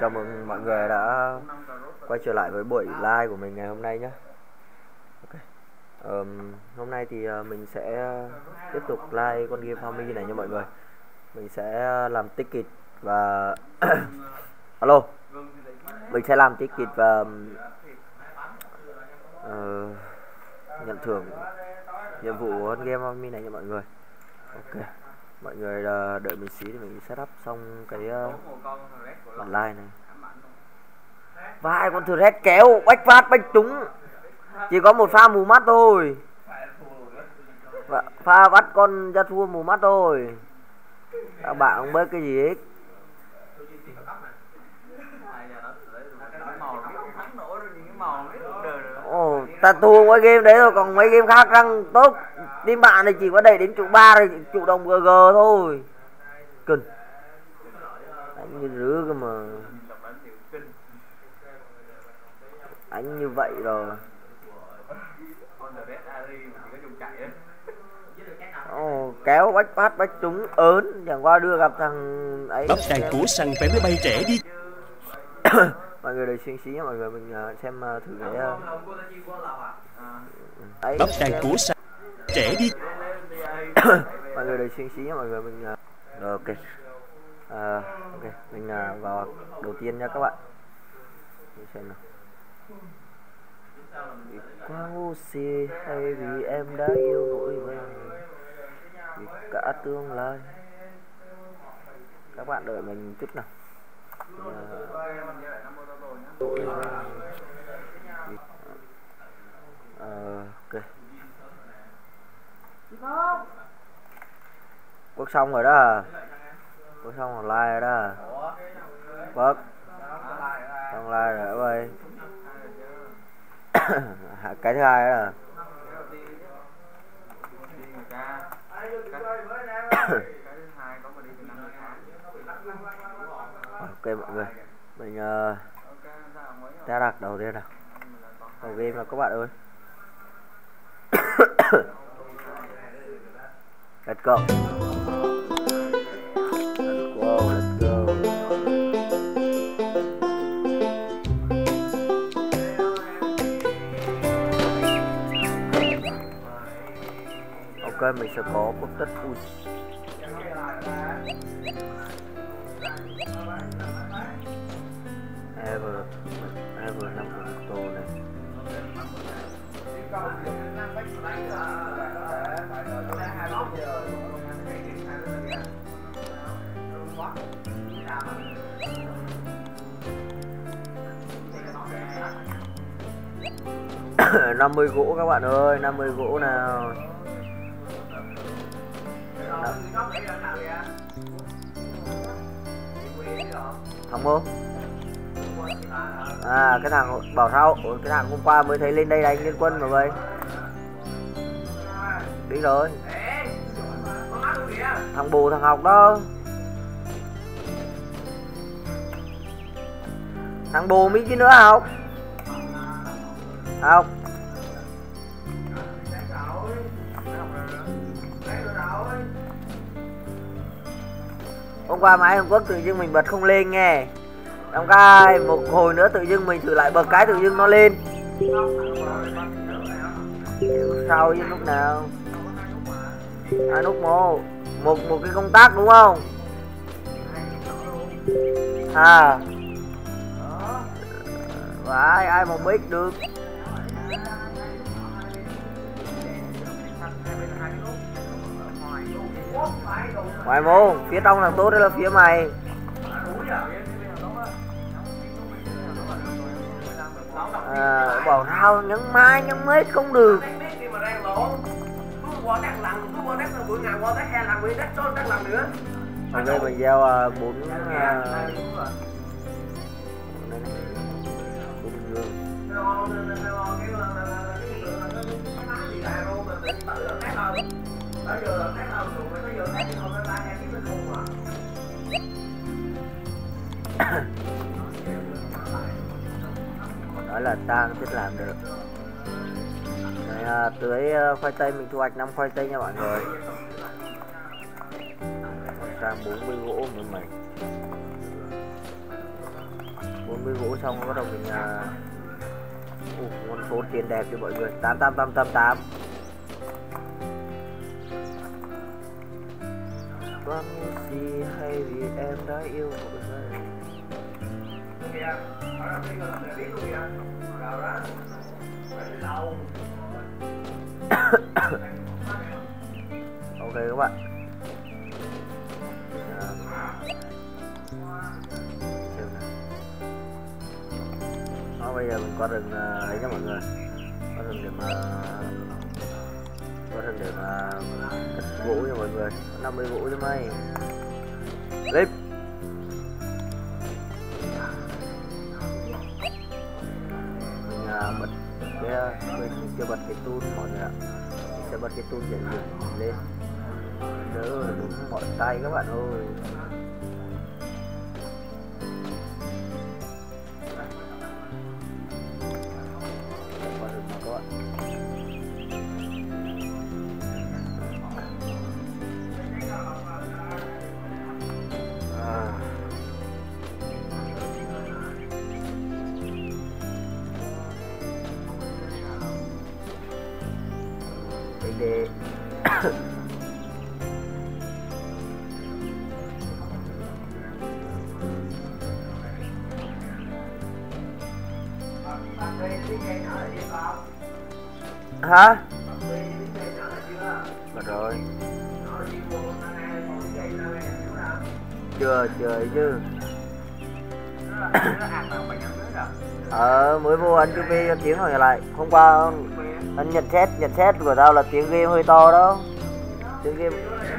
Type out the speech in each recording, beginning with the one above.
Chào mừng mọi người đã quay trở lại với buổi live của mình ngày hôm nay nhé. Okay. Hôm nay thì mình sẽ tiếp tục live con game farming này nha mọi người. Mình sẽ làm ticket và alo, mình sẽ làm ticket và nhận thưởng nhiệm vụ con game farming này nha mọi người. Ok, mọi người đợi mình xí thì mình setup xong cái bản live này. Và hai con thread kéo bách phát bách trúng, chỉ có một pha mù mắt thôi, pha bắt con ra thua mù mắt thôi. Các bạn không biết cái gì hết. Ồ, ta thua mấy game đấy rồi, còn mấy game khác đang tốt. Team bạn thì chỉ có đẩy đến trụ 3 rồi, trụ đồng GG thôi. Kinh. Đánh như rứa cơ mà. Đánh như vậy rồi. Ồ, kéo bách phát bách trúng ớn, chẳng qua đưa gặp thằng ấy. Bắp đàn của săn vé máy bay trẻ đi. Mọi người đợi xuyên xí nha mọi người, mình xem thử cái ấy. Bắp đàn của săn trẻ đi. Mọi người đợi xuyên xí nha mọi người, mình rồi, ok. Ok, mình vào đầu tiên nha các bạn. Mình xem nào. Vì quá ngu si hay vì em đã yêu vội vàng, vì cả tương lai. Các bạn đợi mình chút nào. Ok. Quốc xong rồi đó. Quốc xong online rồi đó. Quốc xong online rồi ơi. Cái thứ hai đó là ok mọi người, mình ta đặt đầu tiên nào. Đầu game là các bạn ơi. Let's go. Let's go, let's go. Ok, mình sẽ có một tất push. Ever 5 tô này. Năm 50 gỗ các bạn ơi, 50 gỗ nào. Thằng mô. Cái thằng bảo sao, cái thằng hôm qua mới thấy lên đây đánh liên quân mà vậy. Đi rồi. Thằng bù thằng học đó. Thằng bù mấy chứ nữa học. Học. Hôm qua máy Hàn Quốc tự dưng mình bật không lên nghe. Xong cái một hồi nữa tự dưng mình thử lại bật cái tự dưng nó lên. Sao với lúc nào? Lúc một cái công tác đúng không? Và ai mà biết được. Ngoài mô, phía trong là tốt, đây là phía mày. Bảo thao nhấn mai nhấn mấy không được. Ở đây mình gieo 4 đó là ta không biết làm được. Này, tưới khoai tây, mình thu hoạch 5 khoai tây nha mọi người. Sang 40 gỗ nữa mày. 50 gỗ xong bắt đầu mình con số tiền đẹp cho mọi người. 8888. Con gì hay vì em đã yêu một người. Ok các bạn. Đó, bây giờ mình qua rừng ấy nha mọi người. Qua rừng để mà cất gỗ nha mọi người. 50 gỗ cho mày. Lên. Mình bật mình chưa bật cái tool mọi người ạ. Mình sẽ bật cái tool để mình lên. Đỡ đúng mọi tay các bạn ơi. Để hả? Mất rồi. Chưa chứ. Mới vô anh chưa cho tiếng rồi lại. Hôm qua anh nhận xét của tao là tiếng game hơi to đó. Tiếng game.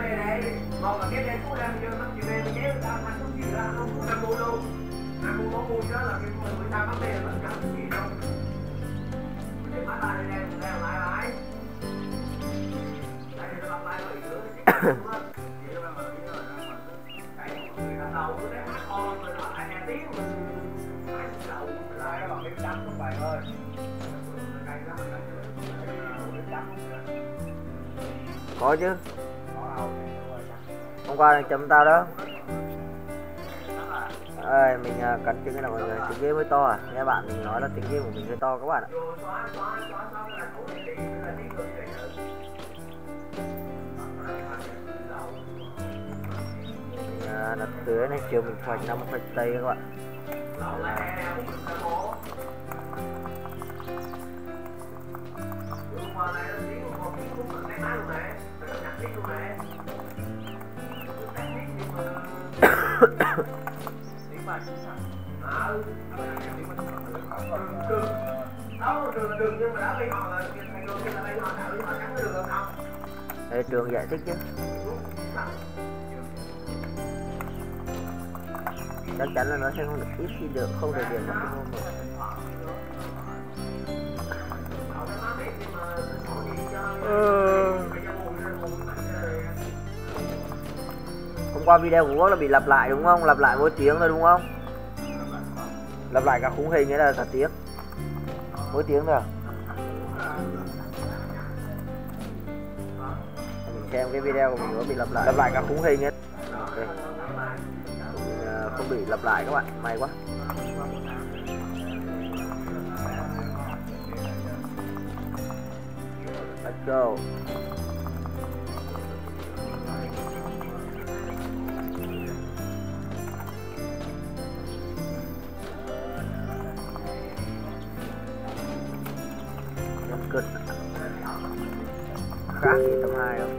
Có chứ. Hôm qua chấm tao đó. Mình cắn tiếng cái nào mọi người. Tiếng game hơi to à? Nghe bạn mình nói là tiếng game của mình hơi to các bạn ạ. Mình đặt tưới này chiều mình khoạch 5 khoạch tây các bạn. Đây, Trường giải thích chứ. Chắc chắn là nó sẽ không được ít khi được không được điểm maximum rồi. Hôm qua video của Quốc là bị lặp lại đúng không? Lặp lại mỗi tiếng thôi đúng không? Lặp lại cả khung hình ấy là cả tiếng. Mỗi tiếng thôi à? Mình xem cái video của mình có bị lặp lại cả khung hình ấy. Okay. Mình không bị lặp lại các bạn, may quá. Let's go. Cực khác gì tầm 2 không?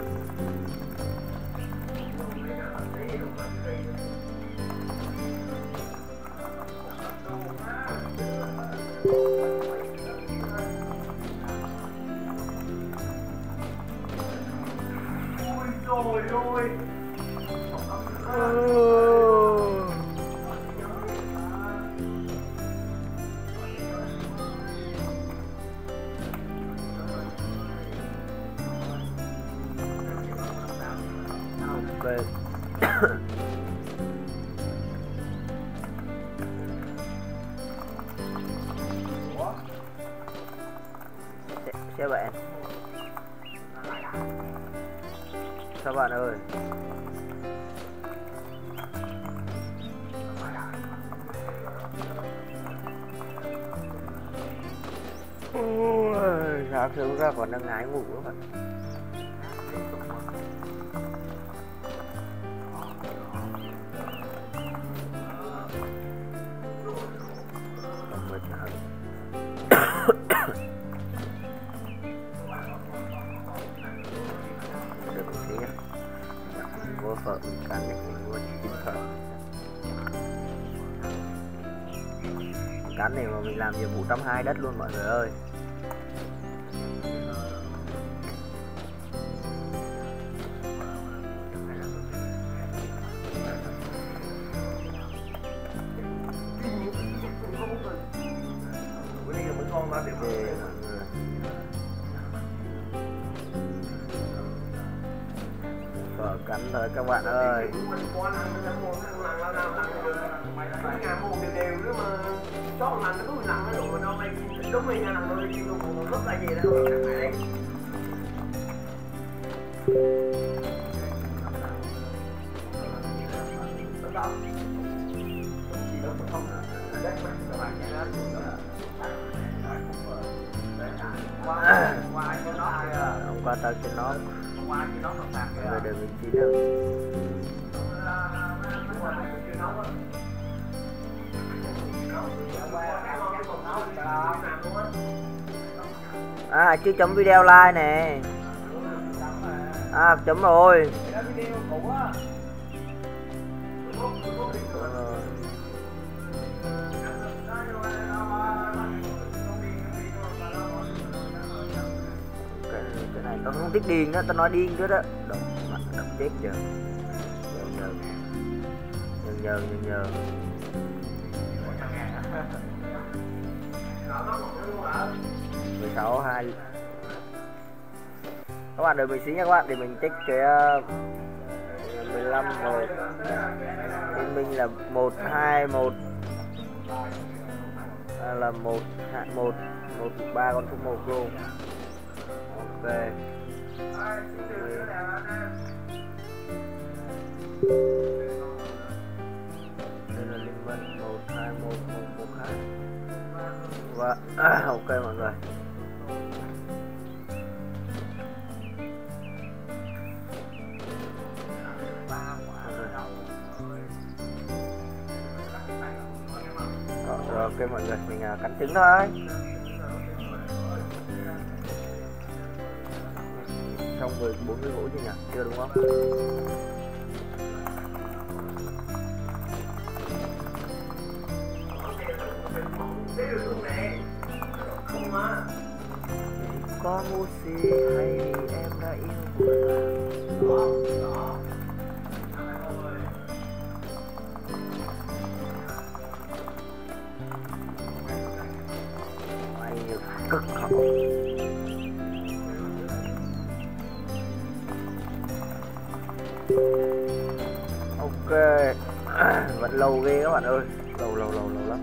Ôi trời ơi. Xe bạn. Sao bạn ơi? Sáng sớm ra còn đang ngái ngủ các bạn. Được một tí nhá. Mua phở cắn này, mua chín phở. Cắn này mà mình làm nhiệm vụ 120 đất luôn mọi người ơi. Phở cắn thôi các bạn ơi. Hôm qua tao trên nó về đời mình chín đâu. À chưa chấm video like nè. À chấm rồi. Cái này tao không thích điên đó, tao nói điên chứ đó. Đập mặt đập chết giờ. Nhờ 16 2. Các bạn đợi mình xí nha các bạn, để mình check cái 15 1. Bên mình là 121 là 113 con số 1 luôn. Ok. Đây là liên minh 121 112. Và ok mọi người. Rồi ok mọi người, mình cắn trứng thôi. Xong rồi 40 gỗ chứ nhỉ? Chưa đúng không? Có ngu si hay em đã yêu buồn. Mày cực khổ. Ok. Vẫn lâu ghê các bạn ơi. Lâu lắm.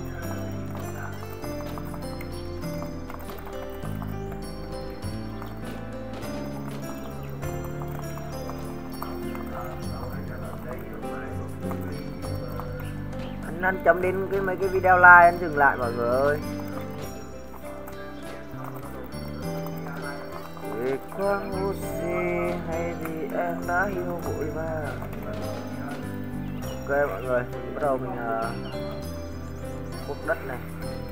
Anh chấm đến mấy cái video like anh dừng lại mọi người ơi. Vì có ngu si hay vì em đã yêu vội vàng. Ok mọi người, mình bắt đầu mình cuốc đất này.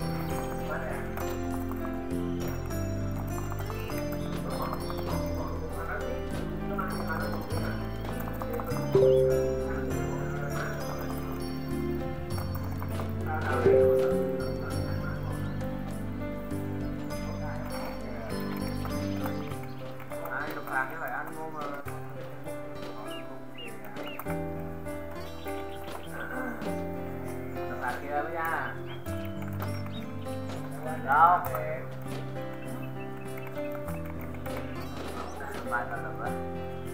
Đâu? Mai ta lập đấy.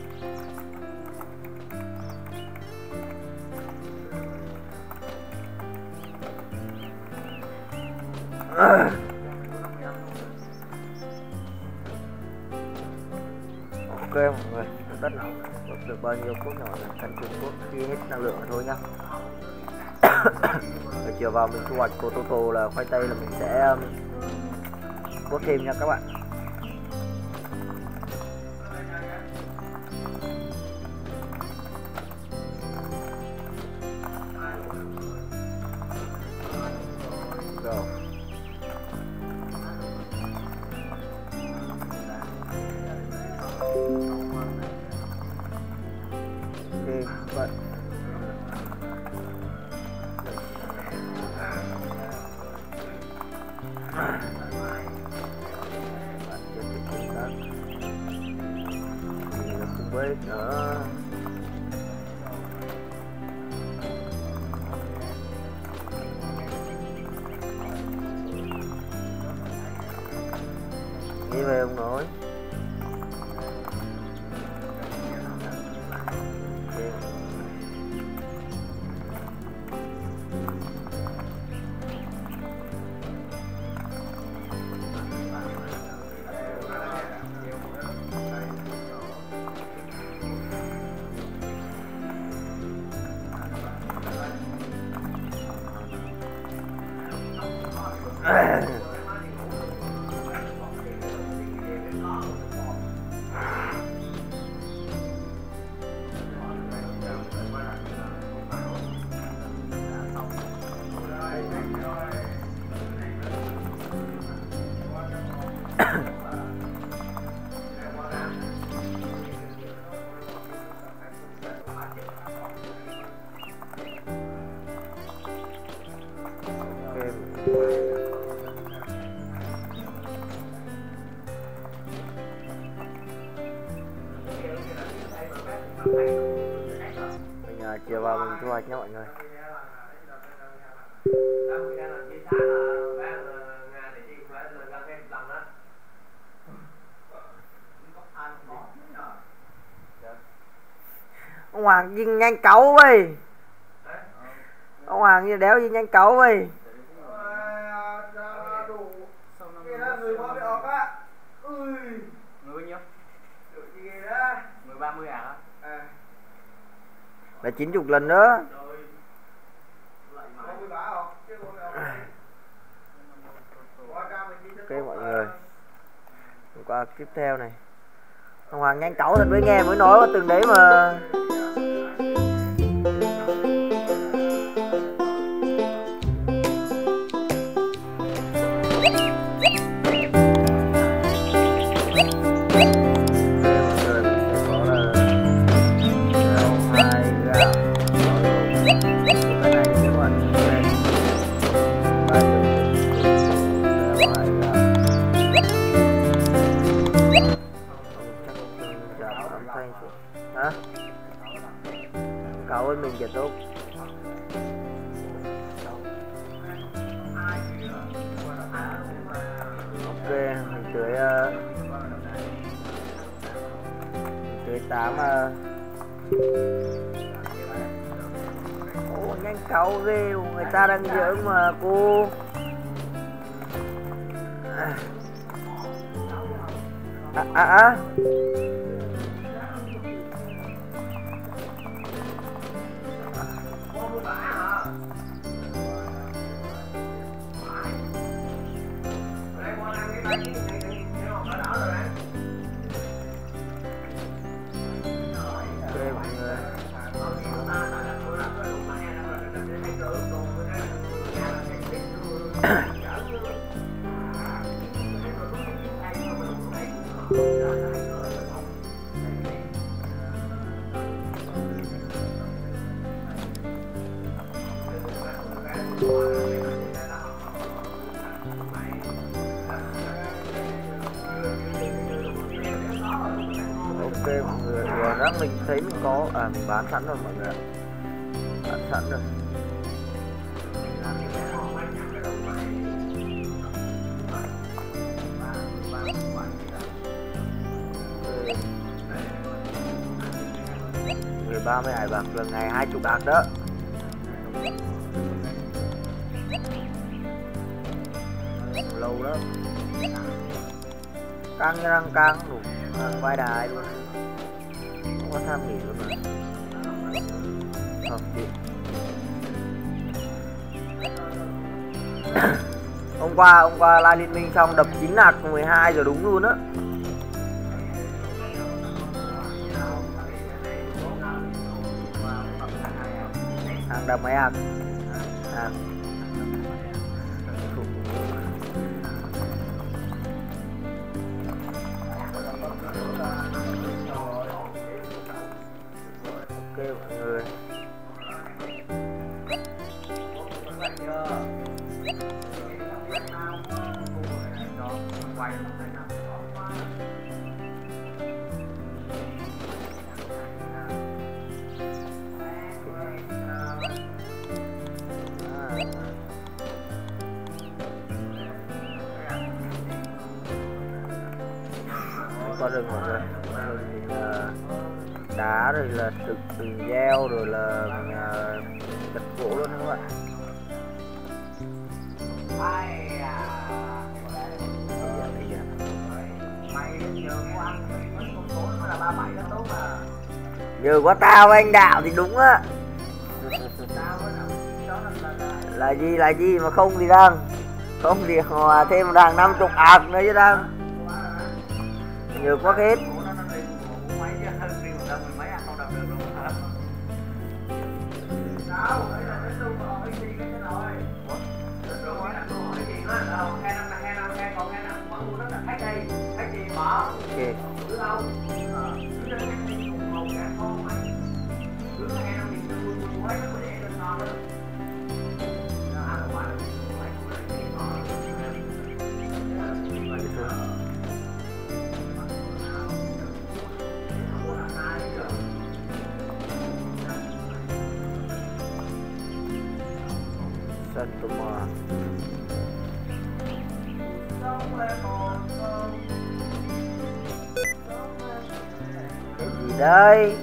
Ok mọi người, đất nào được bao nhiêu phút rồi là căn cứ phút khi hết năng lượng rồi thôi nhá. Rồi chiều vào mình thu hoạch potato là khoai tây là mình sẽ cuốc thêm nha các bạn. Đó. Đi về ông nói. Mình chiều vào mình thu hoạch nhé mọi người. Ông Hoàng gì nhanh cáu vậy? Ông Hoàng như đéo gì nhanh cáu vậy? Người bao nhiêu? Người 30 à? Là 90 lần nữa. Ok mọi người. Qua tiếp theo này. Ông Hoàng nhanh cáu thật với nghe mới nói qua từng đấy mà. Hả? Cậu ơn mình kìa tốt. Ok, mình tưới 8 Ồ, nhanh cáu ghê, người ta đang giỡn mà cô. Ok mọi người, vừa đó mình thấy mình có mình bán sẵn rồi mọi người ạ. Bán sẵn rồi. Người 30 hải bạc là ngày 20 bạc đó. Lâu đó. Căng như răng căng đủ vai đài luôn, không có tham nghỉ luôn mà. Không chị. hôm qua live liên minh xong đập 9 nạc 12 giờ đúng luôn á. Hàng đập mấy hạt ok mọi người. Có rừng mọi người, rừng thì là đá, rồi là từng gieo, rồi là gạch gỗ luôn các bạn. Nhờ có tao với anh Đạo thì đúng á. Là gì mà không thì đang không thì hòa thêm đằng 50 ạc nữa chứ đang nhiều quá hết. Sân tò mò. Cái gì đây?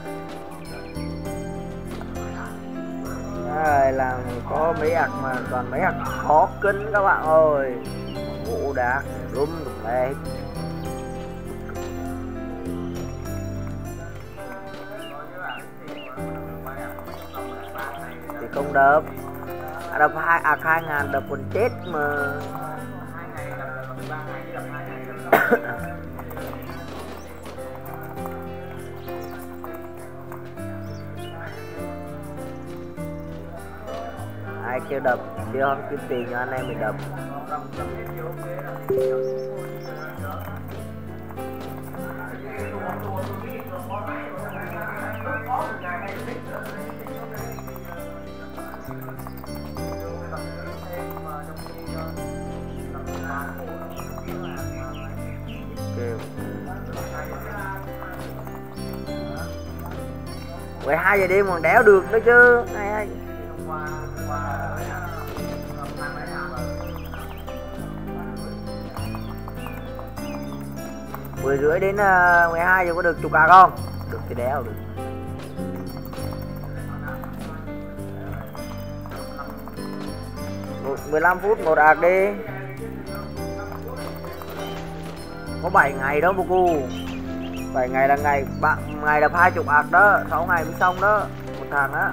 Rồi làm có mấy hạt mà toàn mấy hạt khó kính các bạn ơi. Gỗ đá đúng đây. Thì không đập. Đập 2.000 đập còn chết mà. Ai kêu đập chứ không kiếm tiền cho anh em mình đập. Vậy 2 giờ đêm còn đéo được nữa chứ. Hay. 10 rưỡi đến 12 giờ có được chục ạc không? Được thì đéo được. Một 15 phút một ạc đi. Có 7 ngày đó Boku. 7 ngày là ngày đập 20 ạc đó, 6 ngày mới xong đó, một thằng á.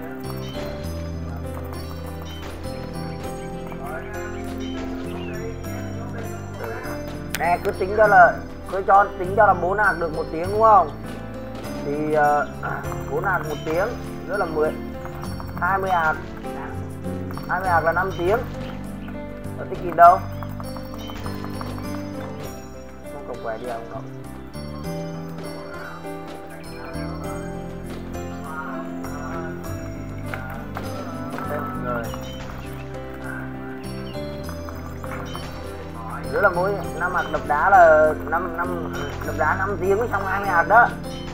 Nè cứ tính cho là tính cho là 4 ạc được 1 tiếng đúng không? Thì 4 ạc 1 tiếng nữa là 20 ạc. 20 ạc là 5 tiếng. Có tích kịp đâu. Không cộng quẻ đi không đâu. Rồi. Nữa là mỗi 5 hạt đập đá là 5 đập đá 5 tiếng mới xong 20 hạt đó.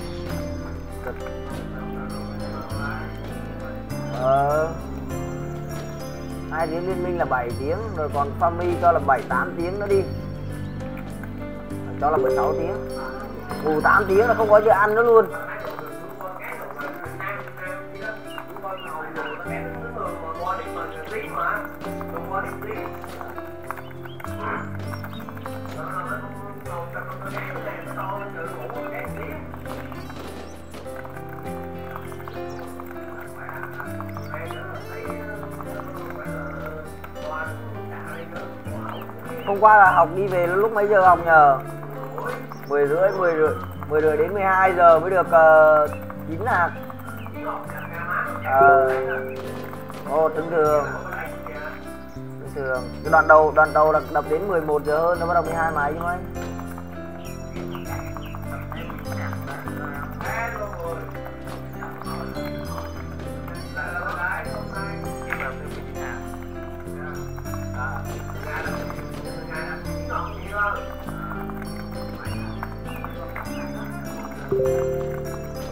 2 tiếng liên minh là 7 tiếng, rồi còn farmy cho là 7-8 tiếng nữa đi. Cho là 16 tiếng. 8 tiếng là không có gì ăn nữa luôn. Hôm qua là học đi về lúc mấy giờ học nhờ? 10 rưỡi đến 12 giờ mới được 9 hạt. Tưởng thường. Cái đoạn đầu là đập đến 11 giờ hơn, nó bắt đầu 12 máy chứ mấy.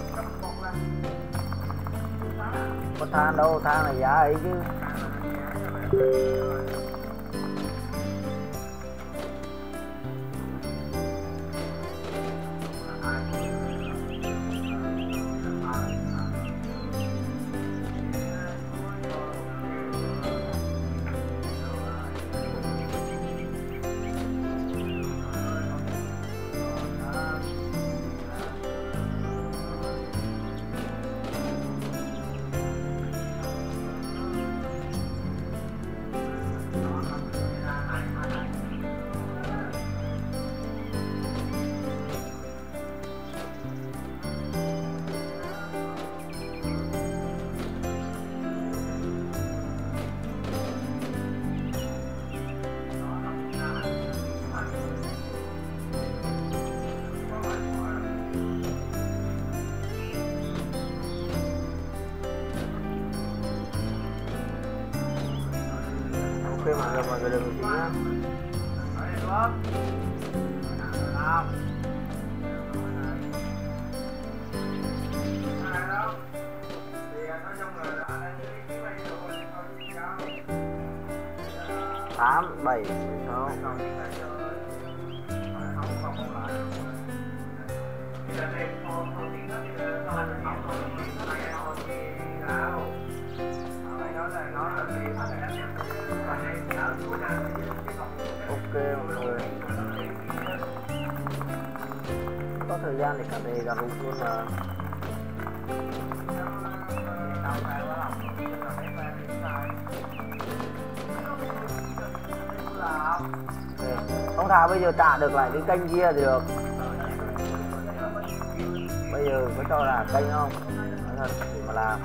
Có than đâu, than là giá ấy chứ. Mọi người đừng một tí nhá. Tám, 7, 6. Ok mọi người, có thời gian để cả đề gặp luôn mà. Không thà bây giờ tạ được lại cái kênh kia thì được. Bây giờ có cho là kênh không? Nói thật để mà làm.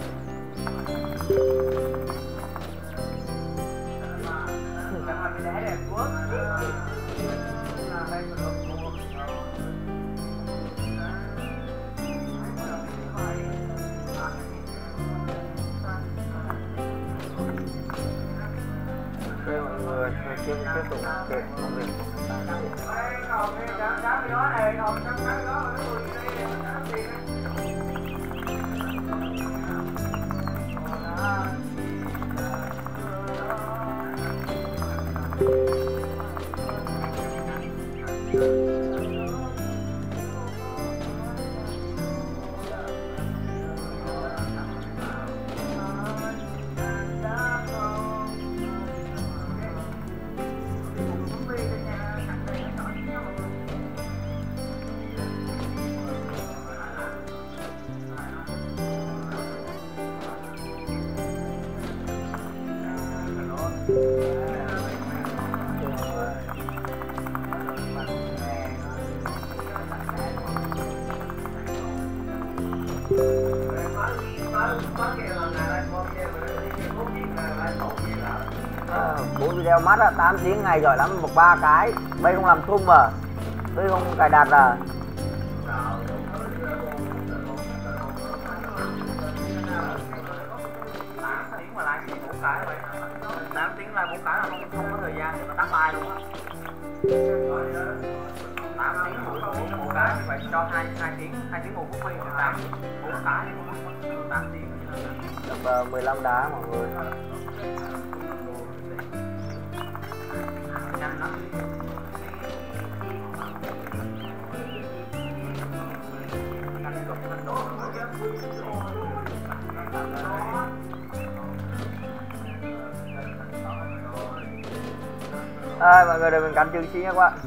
Mọi người tiếp tục kệ công việc. Bốn video mắt á, 8 tiếng ngày giỏi lắm, một 3 cái. Bây không làm thum à, bây không cài đặt à. Tám tiếng like 4 cái là không có thời gian để mà tắt like luôn á. 8 tiếng mỗi cái thì phải cho 2 tiếng 1 phút đi, 8 4 cái 8 tiếng. Được 15 đá mọi người. Nhanh lắm. Mọi người đợi mình cắn chừng xí nha các bạn.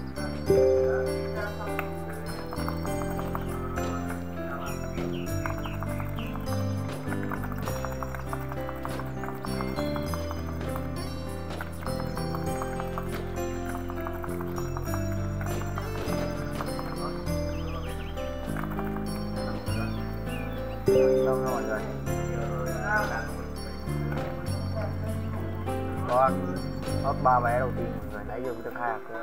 Xong rồi mọi người. Con hot 3 vé đầu tiên mọi người, nãy giờ mới được 2 hạt thôi.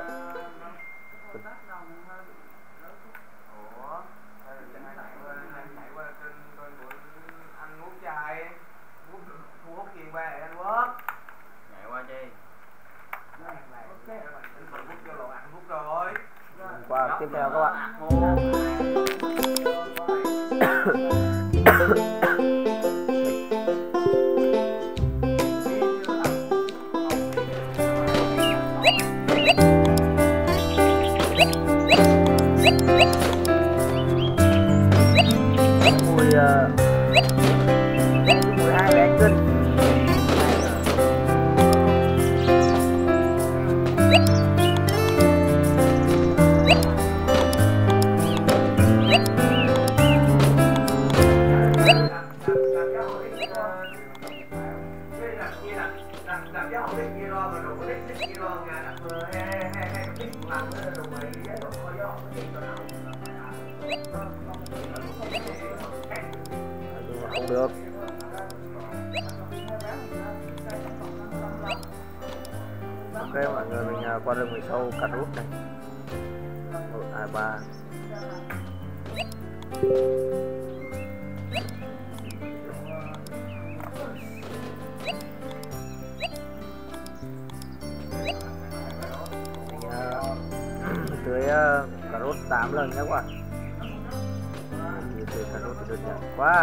Qua tiếp theo các bạn. Không được. Ok mọi người, mình qua rừng mình sâu cắt rút này. 1, 2, 3. Mình tưới cà rốt 8 lần nhé các bạn. Mình tưới cà rốt thì đơn giản quá.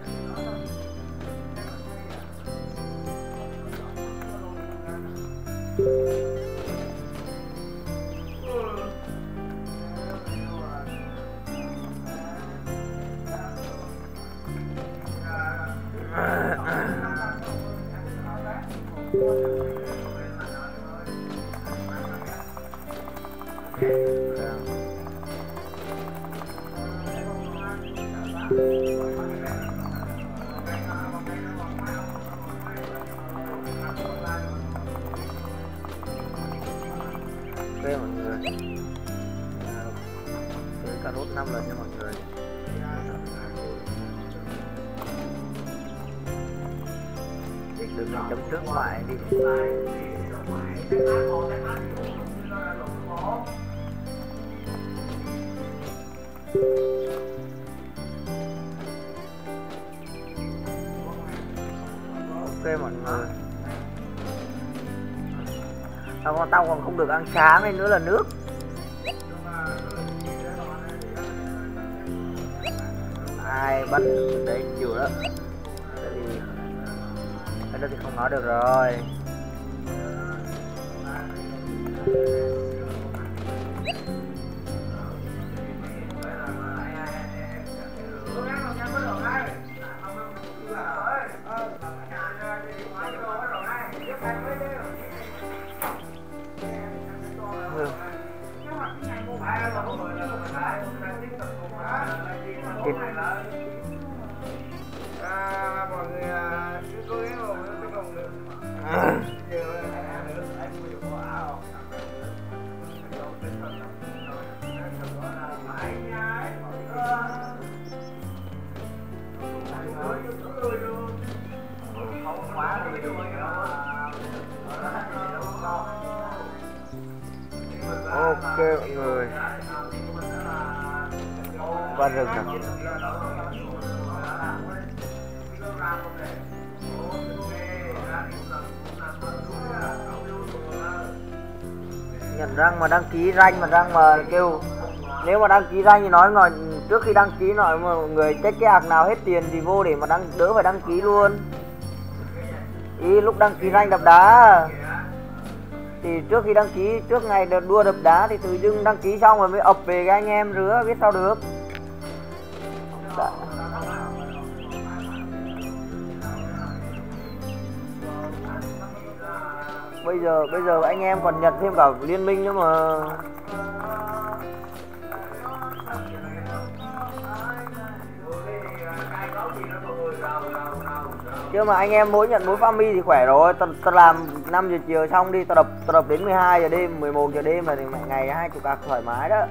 Ok mọi người, tưới cà rốt 5 lần nha mọi người. Dịch đừng mình chấm trước lại đi. Ok mọi người. Tao còn không được ăn sáng nên nữa là nước. Ai bắt đấy chịu đó. Cái đó thì không nói được rồi. Mọi người cứ cố gắng rồi mới còn được. Ok mọi người, qua rừng nào. Nhận răng mà đăng ký ranh mà răng mà kêu, nếu mà đăng ký ranh thì nói mà trước khi đăng ký nói mọi người check cái ạc nào hết tiền thì vô để mà đỡ phải đăng ký luôn. Ý lúc đăng ký ranh đập đá thì trước khi đăng ký, trước ngày đua đập đá thì tự dưng đăng ký xong rồi mới ập về cái anh em rứa, biết sao được. Đã. Bây giờ anh em còn nhận thêm cả liên minh nữa mà. Chứ mà anh em mỗi nhận mỗi family thì khỏe rồi. Tao làm 5 giờ chiều xong đi, tao đập đến 12 giờ đêm, 11 giờ đêm mà thì ngày 20 cạc thoải mái đó.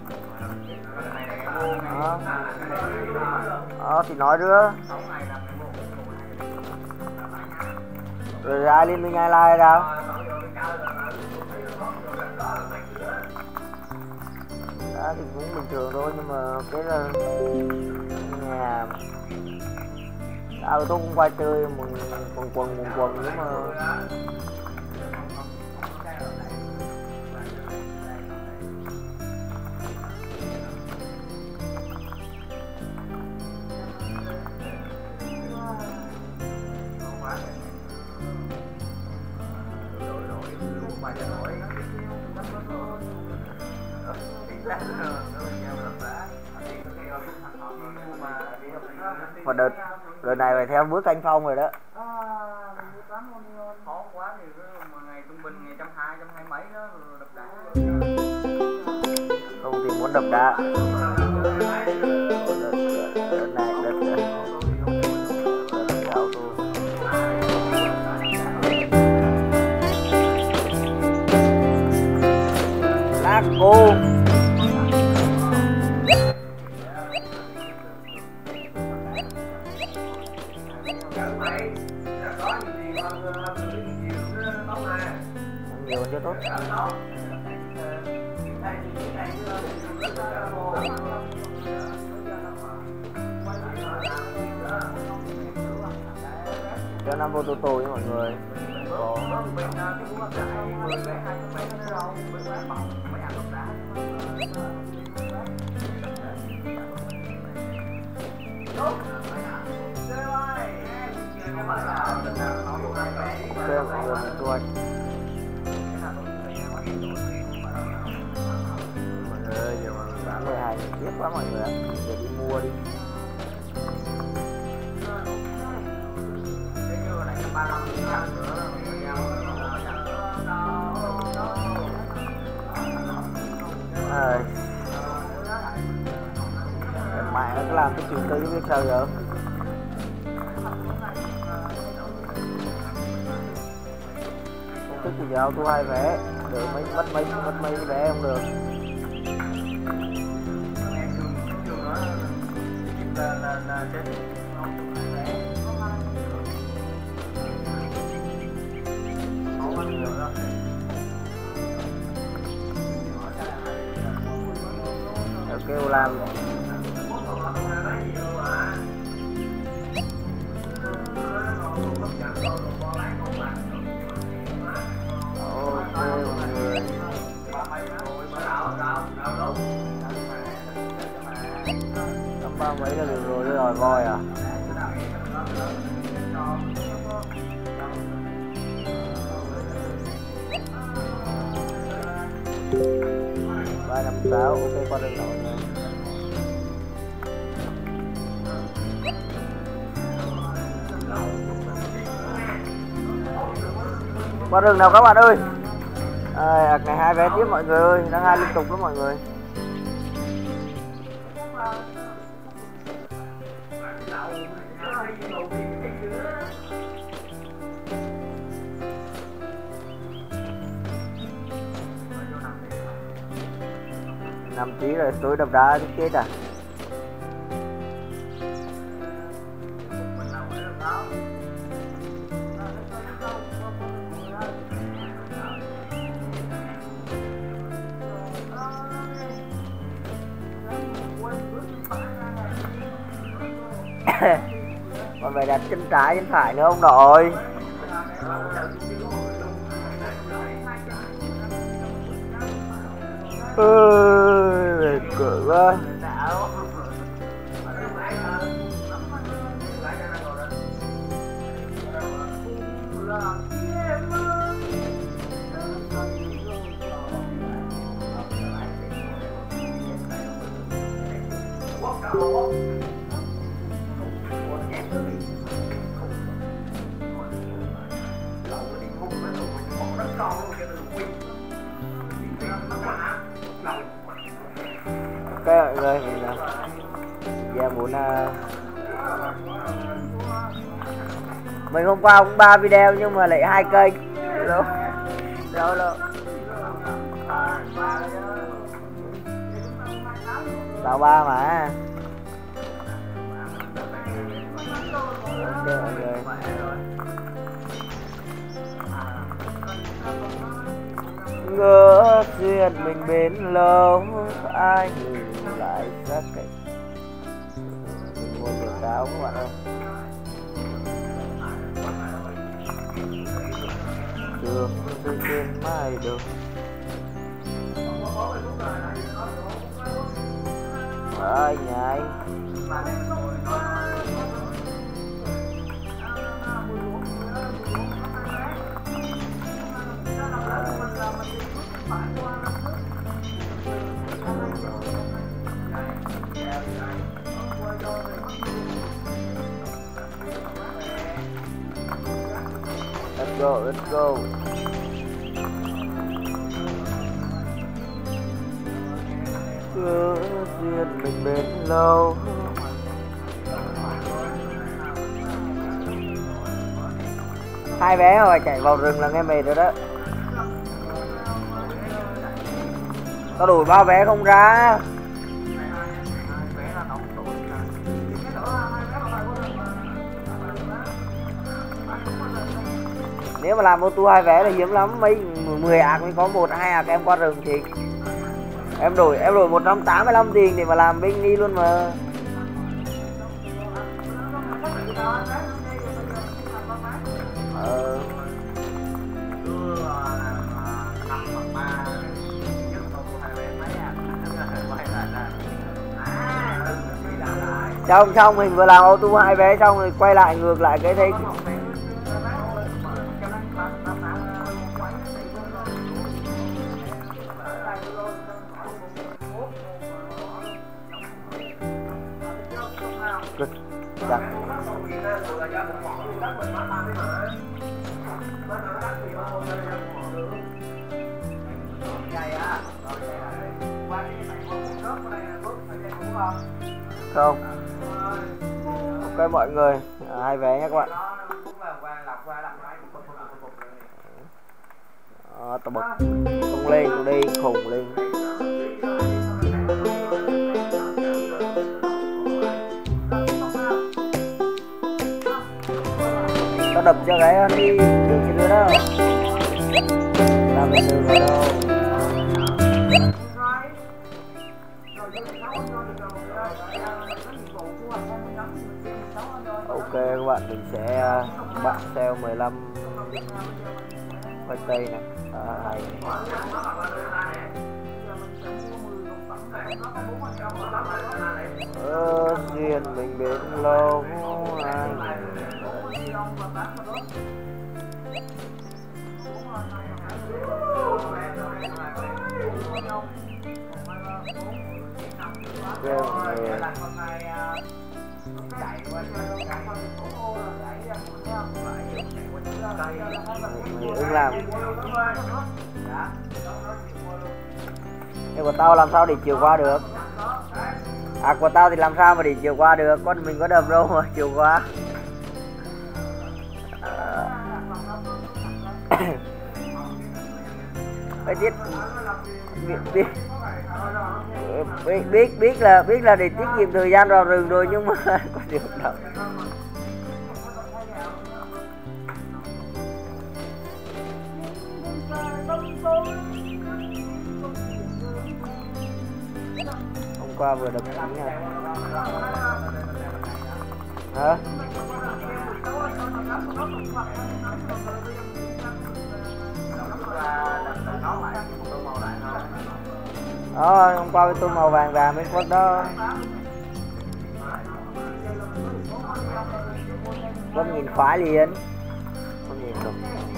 Đó thì nói nữa. Rồi ai liên minh ai like đâu. Đó thì cũng bình thường thôi, nhưng mà cái là nhà tao tôi cũng qua chơi quần nhưng mà và đợt này phải theo bước canh phong rồi đó. Khó quá thì mà ngày trung bình ngày 120 mấy đó đập đá. Không thì muốn đập đá. Đợt này cô. Nhiều chưa tốt. Cho 5 vô tô với mọi người. Có. Ok mọi người mình thu hoạch. Mọi người ơi, giờ mà mình bán 12 tiếc quá mọi người ạ. Giờ đi mua đi. Mẹ nó cứ làm cái chuyện tư biết sao giờ. Không thích thì giao thu 2 vé, được mất mấy vé không được. Kêu làm ba mấy là được rồi, đòi voi à? Ba năm sáu, ok qua đường nào mọi người. Qua đường nào các bạn ơi. Này 2 vé tiếp mọi người ơi, đang 2 liên tục đó mọi người. Nằm tí rồi tối đập đá thì chết à. Còn phải đặt chân trái chân phải nữa ông nội. Ơi cỡ quá. Ok mọi người, mình muốn mình hôm qua cũng 3 video nhưng mà lại 2 kênh đâu đâu 63 mà. Ok mọi người. Ngỡ duyên mình bến lâu, ai nhìn lại xác cảnh. Mình mua nhiều táo các bạn ơi. Đường rơi trên mai đường. Ai nhà anh. Let's go, let's go. Cứ duyên mình bến lâu. Hai vé rồi chạy vào rừng là nghe mệt rồi đó. Tao đổi 3 vé không ra. Nếu mà làm auto 2 vé là hiếm lắm, mấy 10 ạc mới có 1-2 ạc em qua rừng thì em đổi 185 tiền để mà làm binh đi luôn mà. Xong mình vừa làm auto 2 vé xong rồi quay lại ngược lại cái thấy không. Ok mọi người, 2 vé nhé các bạn. Tao bật không lên, tao đi khùng lên. Tao đập cho cái đi đường trên nữa đó. Tao phải đường vào đâu. Ok các bạn, mình sẽ bạn sale 15 khoai tây này. Duyên mình bến lâu anh. Ứng làm. Nhưng của tao làm sao để chiều qua được? À của tao thì làm sao mà để chiều qua được? Con mình có đập đâu mà chiều qua. Phải biết là để tiết kiệm thời gian vào rừng rồi nhưng mà có được đâu. Hôm qua vừa đập thắng nha. Hả? Hôm qua cái tôm màu vàng vàng bên quất đó. Con nhìn khoái liền. Con nhìn được.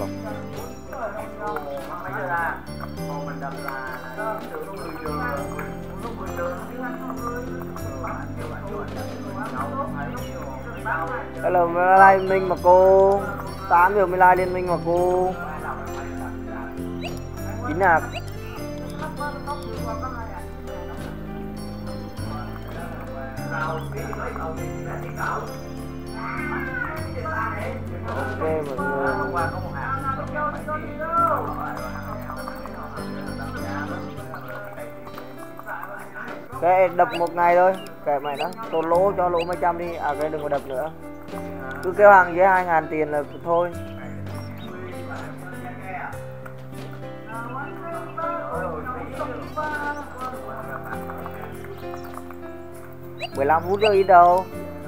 Hello, mới like Minh mà cô. 8 giờ mới like liên minh mà cô. Chính là ok mọi người. Cái đập một ngày thôi, kệ mày đó, tôi lỗ cho lỗ mấy trăm đi, à cái đừng có đập nữa. Cứ kêu hàng dưới 2.000 tiền là thôi. Mười 15 phút rồi ít đâu.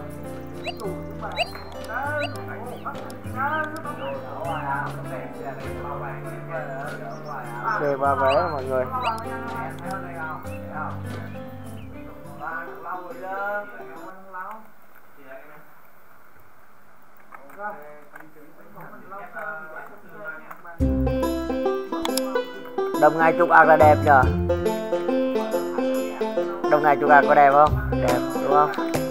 Ok, 3 vé mọi người. Đồng ngày chục ạc là đẹp nhờ. Đồng ngày chục ạc có đẹp không? Đẹp đúng không?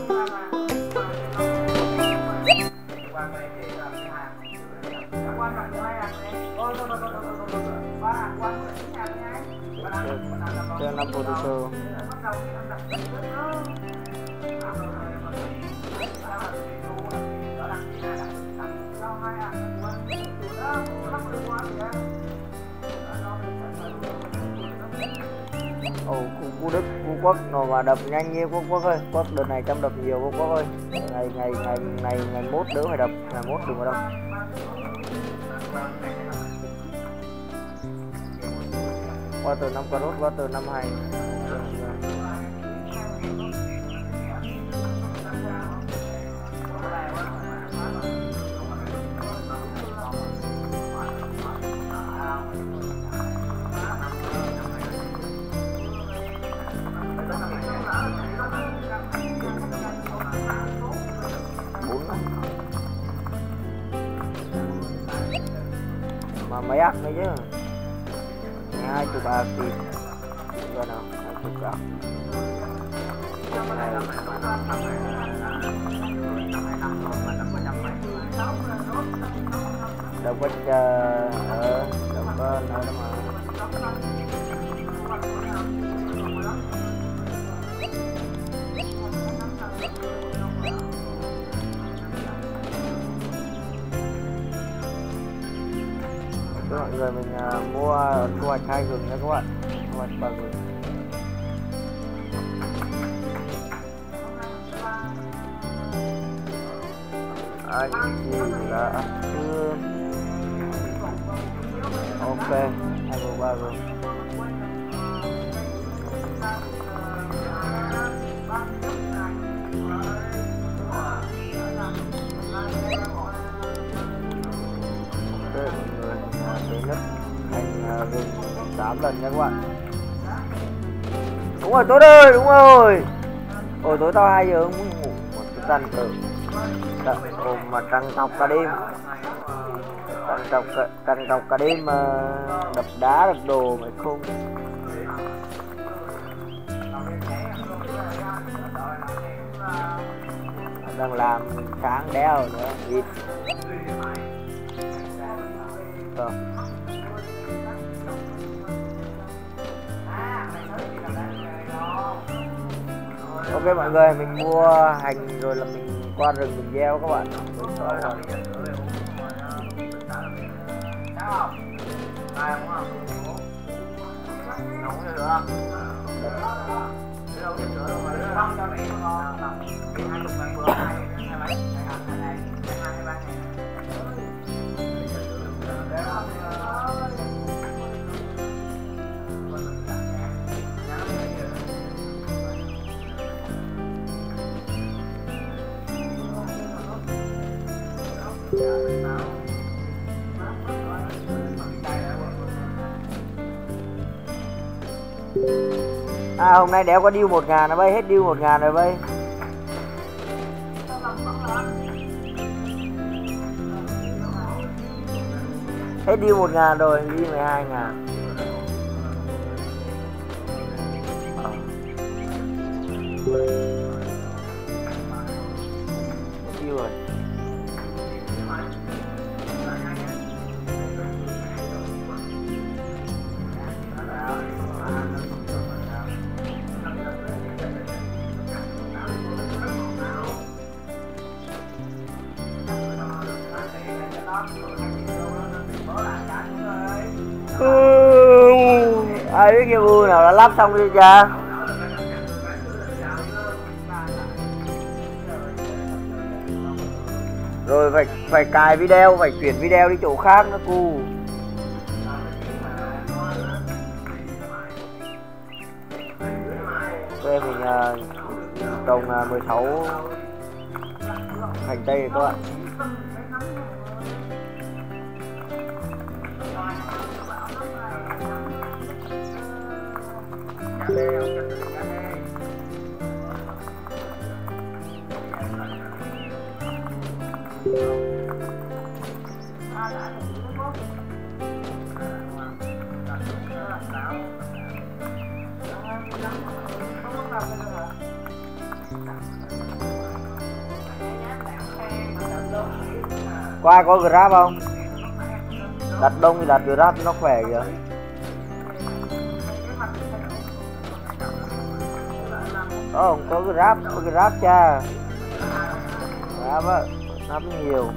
Trên 5 phút. Cú Đức, cú Quốc nó mà đập nhanh như Quốc ơi. Quốc đợt này chăm đập nhiều Quốc ơi. Ngày mốt đỡ phải đập, ngày mốt đừng có đập. Qua từ 5 carot, qua từ 5 hành. Mà mấy ác đấy chứ. 2 từ 3 tỷ rồi nào, 2 từ cả. Đâu có đâu có nơi đó mà. Mọi người mình mua thu hoạch 2 gừng nha các bạn, thu hoạch 3 gừng. Anh chị là ăn chưa? Ok, 2 gừng 3 gừng. Nhất thành gừng 8 lần nha các bạn. Đúng rồi Tốt ơi, đúng rồi. Ôi tối tao 2 giờ không ngủ một cái tần tử. Ôm mà trăng trọc cả đêm. Trăng trọc cả đêm mà đập đá đập đồ mà không. Đang làm sáng đéo nữa ít. Ok mọi người, mình mua hành rồi là mình qua rừng mình gieo các bạn. Hôm nay đéo có deal 1.000 rồi bay, hết deal 1.000 rồi bay. Hết deal 1.000 rồi, đi 12.000. Deal rồi. Ai biết cái bu nào đã lắp xong đi cha. Rồi phải cài video, phải chuyển video đi chỗ khác nữa cu. Ok mình trồng 16 hành tây các bạn. Có ai có Grab không? Đặt đông thì đặt Grab nó khỏe kìa. Không có Grab cha. Grab á, Grab nhiều.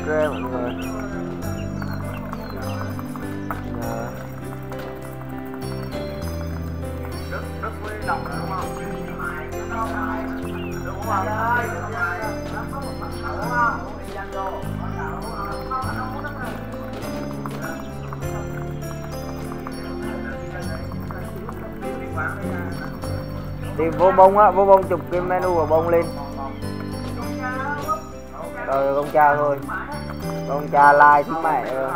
mọi người. Rất vui lòng đúng không? Đúng không? Thì vô bông á, vô bông chụp cái menu của bông lên. Rồi con cha thôi. Con cha like thứ mẹ rồi.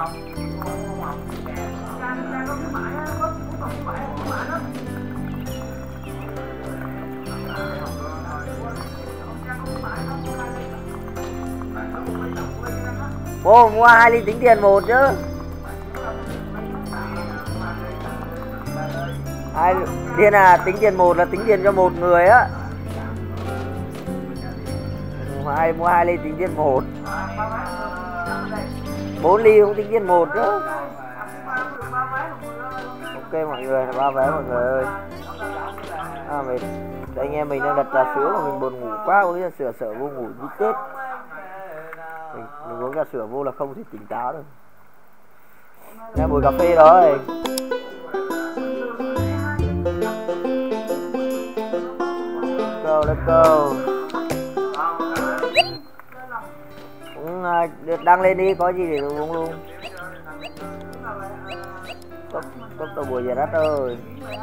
Ô, mua 2 ly tính tiền một chứ. Hai tiền à, tính tiền một là tính tiền cho một người á. Mua 2 ly tính tiền một. 4 ly không tính tiền một chứ. Ok mọi người, là 3 vé mọi người ơi. Anh em mình đang đặt trà sữa mà mình buồn ngủ quá, uống trà sữa sợ vô ngủ đi Tết. Mình uống trà sữa vô là không thể tỉnh táo được. Nghe mùi cà phê đó rồi. Let's go. Cũng đăng lên đi, có gì để uống luôn. Cốc tàu bùa giờ đất ơi.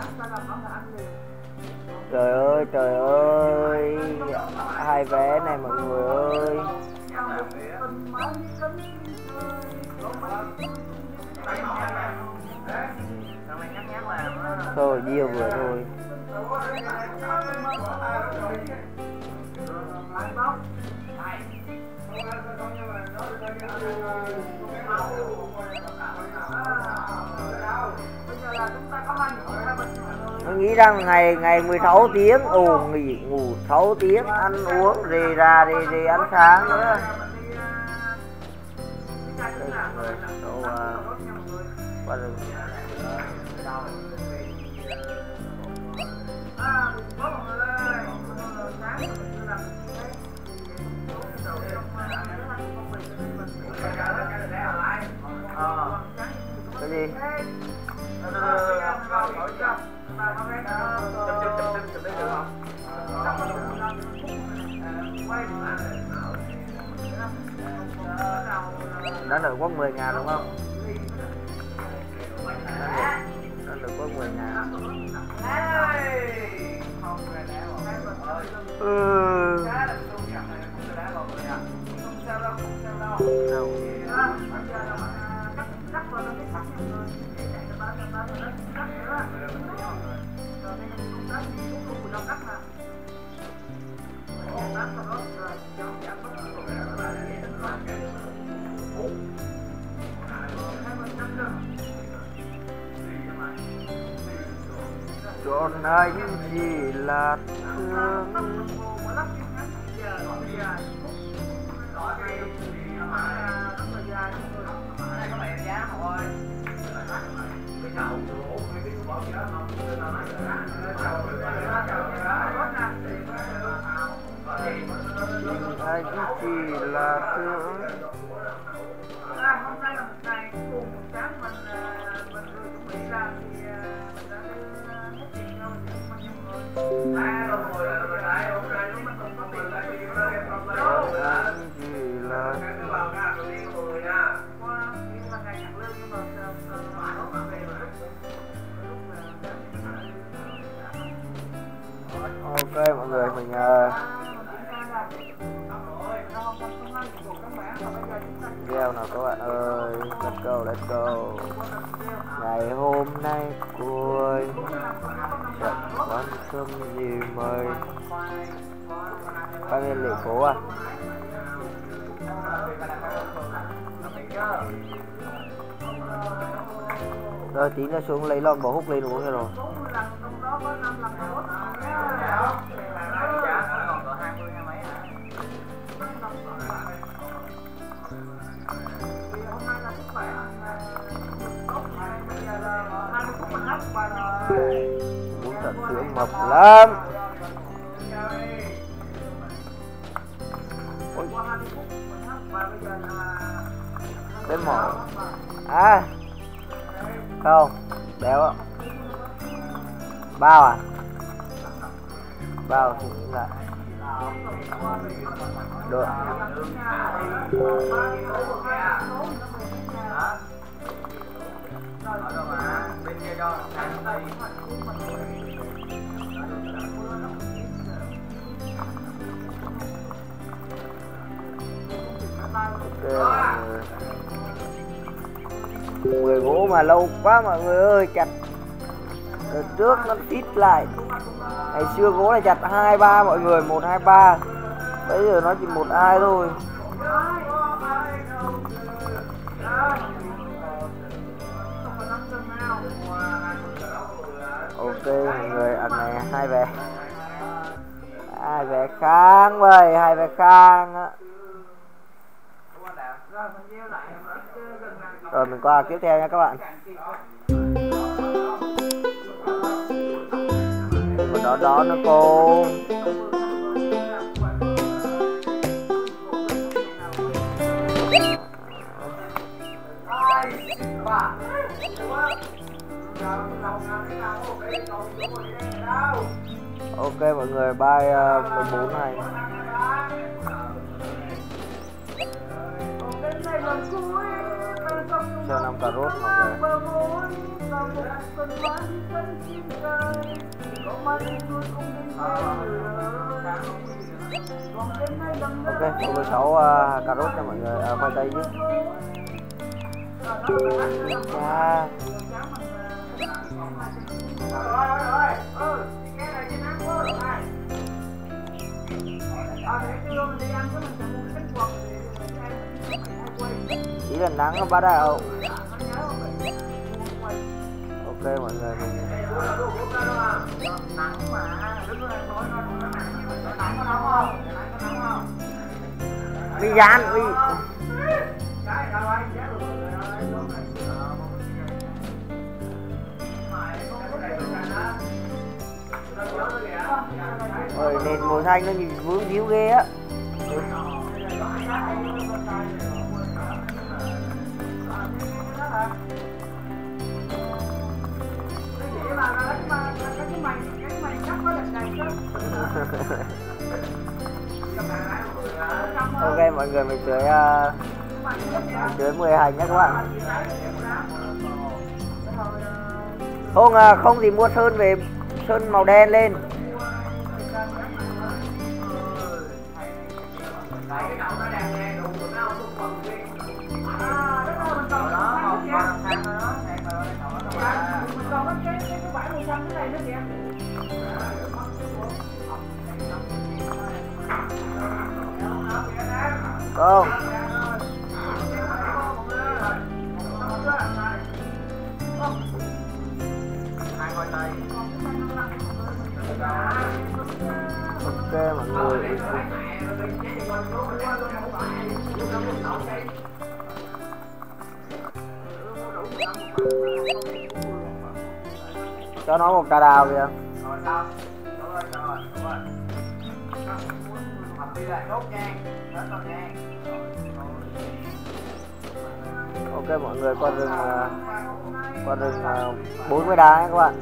Trời ơi, 2 vé này mọi người ơi. Thôi nhiều vừa thôi. Tôi nghĩ rằng ngày 16 tiếng nghỉ ngủ 6 tiếng, ăn uống rồi ra đi ăn sáng nữa. Cái gì? Đã được có 10.000 đúng không? Đã được có 10.000. Còn anh chỉ là thương. Anh chỉ là thương. Hôm nay là một ngày cùng một sáng mình chuẩn bị ra thì mình đã hết tiền nhau mình ok mọi người, mình video nào các bạn ơi. Let's go. Ngày hôm nay cuối chẳng quan tâm gì mời các em lễ phố à. Rồi tí nữa xuống lấy lon bò hút lên uống cho rồi. Muốn thật sữa mập lắm. Ôi. Bếp mỏ. À không, béo ạ. Bao à? Bao lại được. Người gỗ mà lâu quá mọi người ơi, chặt đợt trước nó fit lại. Ngày xưa gỗ là chặt 2-3 mọi người, 1-2-3. Bây giờ nó chỉ 1-2 thôi. Ok mọi người, ăn này hai vé khang vậy, 2 vé khang á. Rồi mình qua tiếp theo nha các bạn. Một đó nó cô. Ok mọi người, bài 14 này. Cho 5 cà rốt mọi người. Ok, 16 cà rốt cho mọi người, khoai tây chứ. Chỉ là nắng ở bắt đầu. Ok mọi người, mình dán đi. Rồi nền màu xanh nó nhìn vướng víu ghê á. Ok mọi người, mình tưới 10 hành nhé các bạn. Không thì mua sơn về, sơn màu đen lên. Không. Ok mọi người. Cho nó một cà đào kìa. Ok mọi người, qua rừng 40 đá nha các bạn.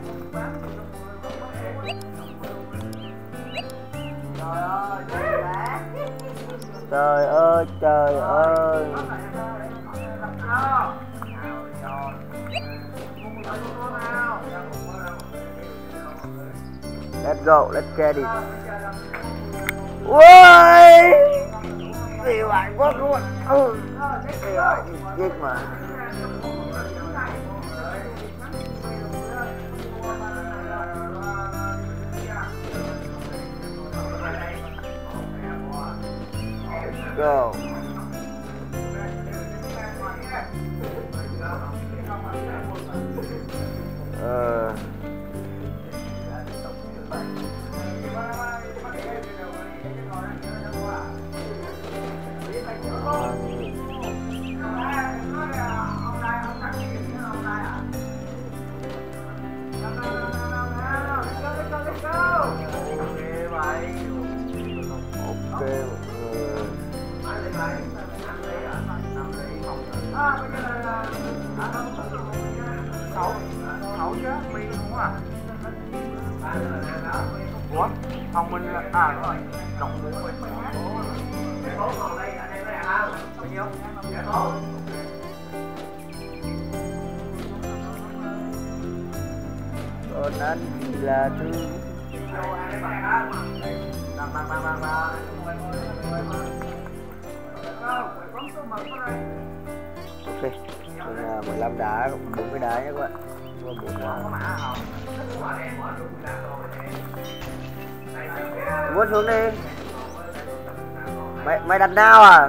Trời ơi trời ơi. Let's go, let's get it. Ui, gì bạn quá luôn. Chết mà. Let's go. Ok. À đúng rồi, cộng 40. Cái phố còn đây anh em có đẹp không? Bao nhiêu? Cái phố. Còn anh chỉ là thứ. Ok, mình 15 đá, 40 đá nhé các bạn. Và 4 đá. Vuốt xuống đi. Mày đặt nào à?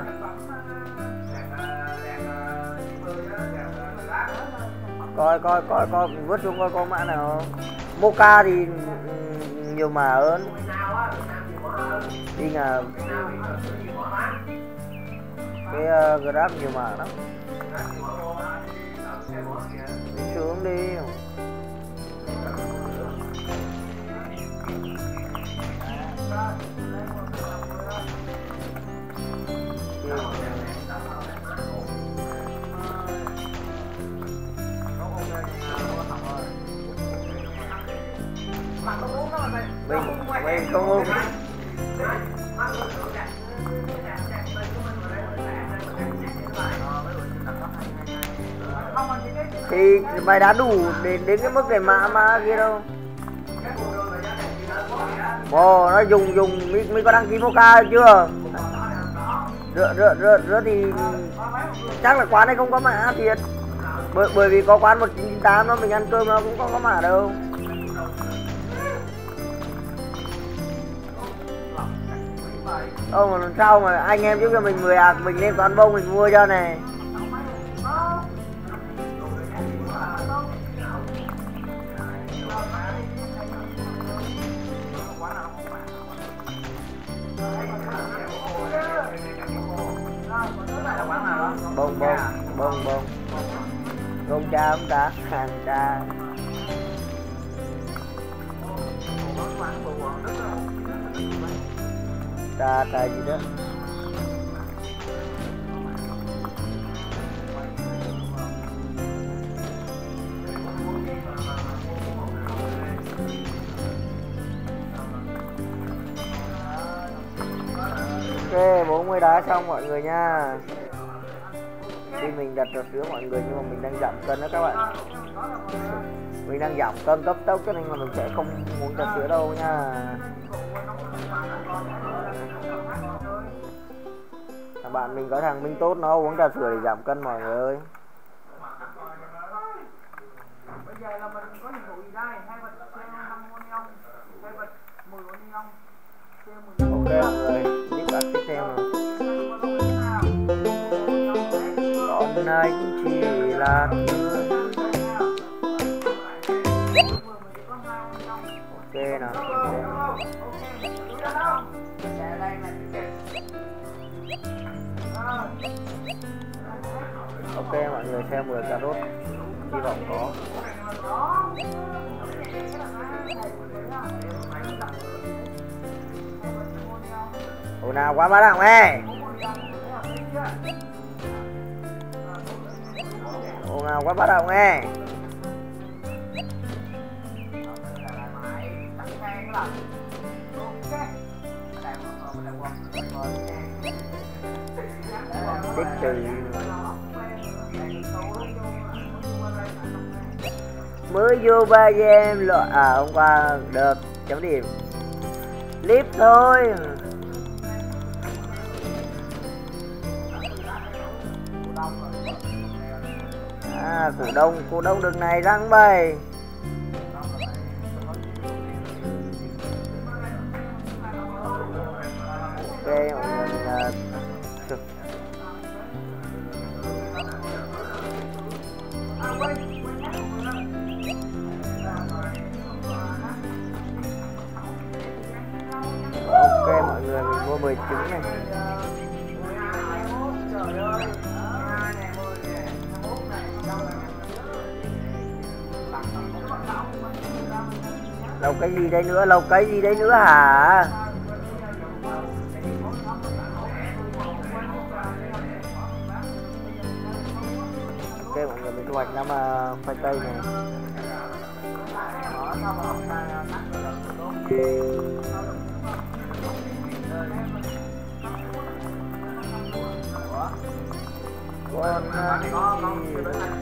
Coi vuốt xuống coi có mã nào không. Mocha thì nhiều mã hơn. Đi là cái Grab nhiều mã lắm. Đi xuống đi. Mình không uống. Thì mày đã đủ đến cái mức để mà kia đâu. Ồ, nó dùng mới có đăng ký Mocha chưa? Rửa thì chắc là quán này không có mã thiệt. Bởi vì có quán 1998 nó mình ăn cơm nó cũng có mã đâu. Mà làm sao mà anh em giúp cho mình 10 ạc mình lên quán bông mình mua cho này. Bông cha không ta, hàng cha. Ta gì đó. Ok, 40 đá xong mọi người nha. Khi mình đặt trà sữa mọi người, nhưng mà mình đang giảm cân đó các bạn. Mình đang giảm cân cấp tốc cho nên là mình sẽ không uống trà sữa đâu nha. Bạn mình có thằng Minh Tốt nó uống trà sữa để giảm cân mọi người ơi. Bây giờ là mình có nhiệm vụ gì đây? Hai vật xe 5 ô ni ông, hai vật 10 ô ni ông. Ok mọi người, tiếp đặt tiếp theo nào. Còn anh chỉ là ok nào. Ok mọi người xem 10 cà rốt, hy vọng có. Ồ nào quá bá đạo nghe. Ồ nào quá bá đạo nghe. Tích trừ mới vô 3 game loại hôm qua được chấm điểm clip thôi. Cổ đông đường này răng bầy. Ok mọi người ok mọi người mình mua 10 trứng này. Lầu cái gì đây nữa, lầu cái gì đây nữa hả? Ok mọi người mình thu hoạch năm khoai tây này. con Bạn này có chưa tới này.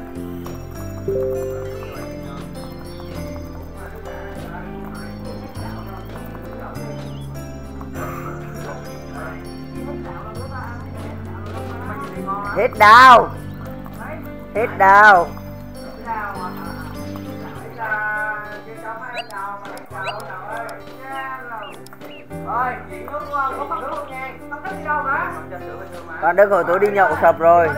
Hết đào. Hết đào. Rồi, chuyện nước đúng không? Có bắt nước luôn nha. Tao thích đi đâu hả? Con Đức hồi tối đi nhậu sập rồi.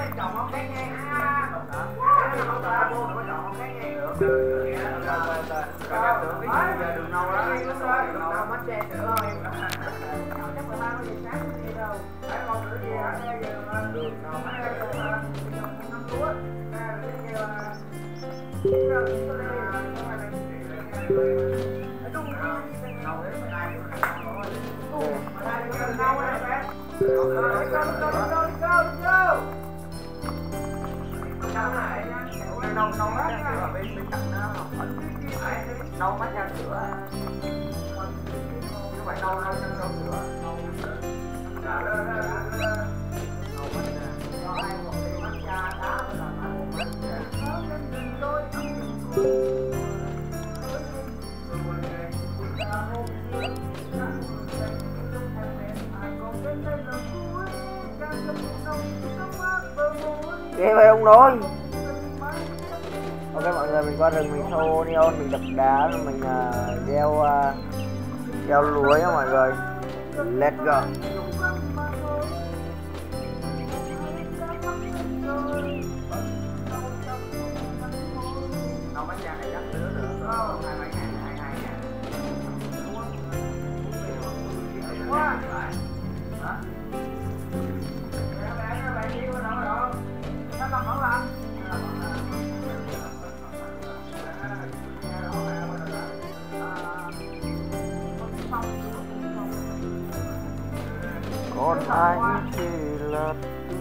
Nấu mắt ra sữa. Như vậy nấu sữa. Ghê vậy ông nói. Ok mọi người, mình qua rừng mình thâu neon, mình đập đá rồi mình gieo lúa nhá mọi người. Let's go. Nấu bánh chả này chắc sữa nữa. 27 ngàn, 22 ngàn. Hả? Còn anh chỉ là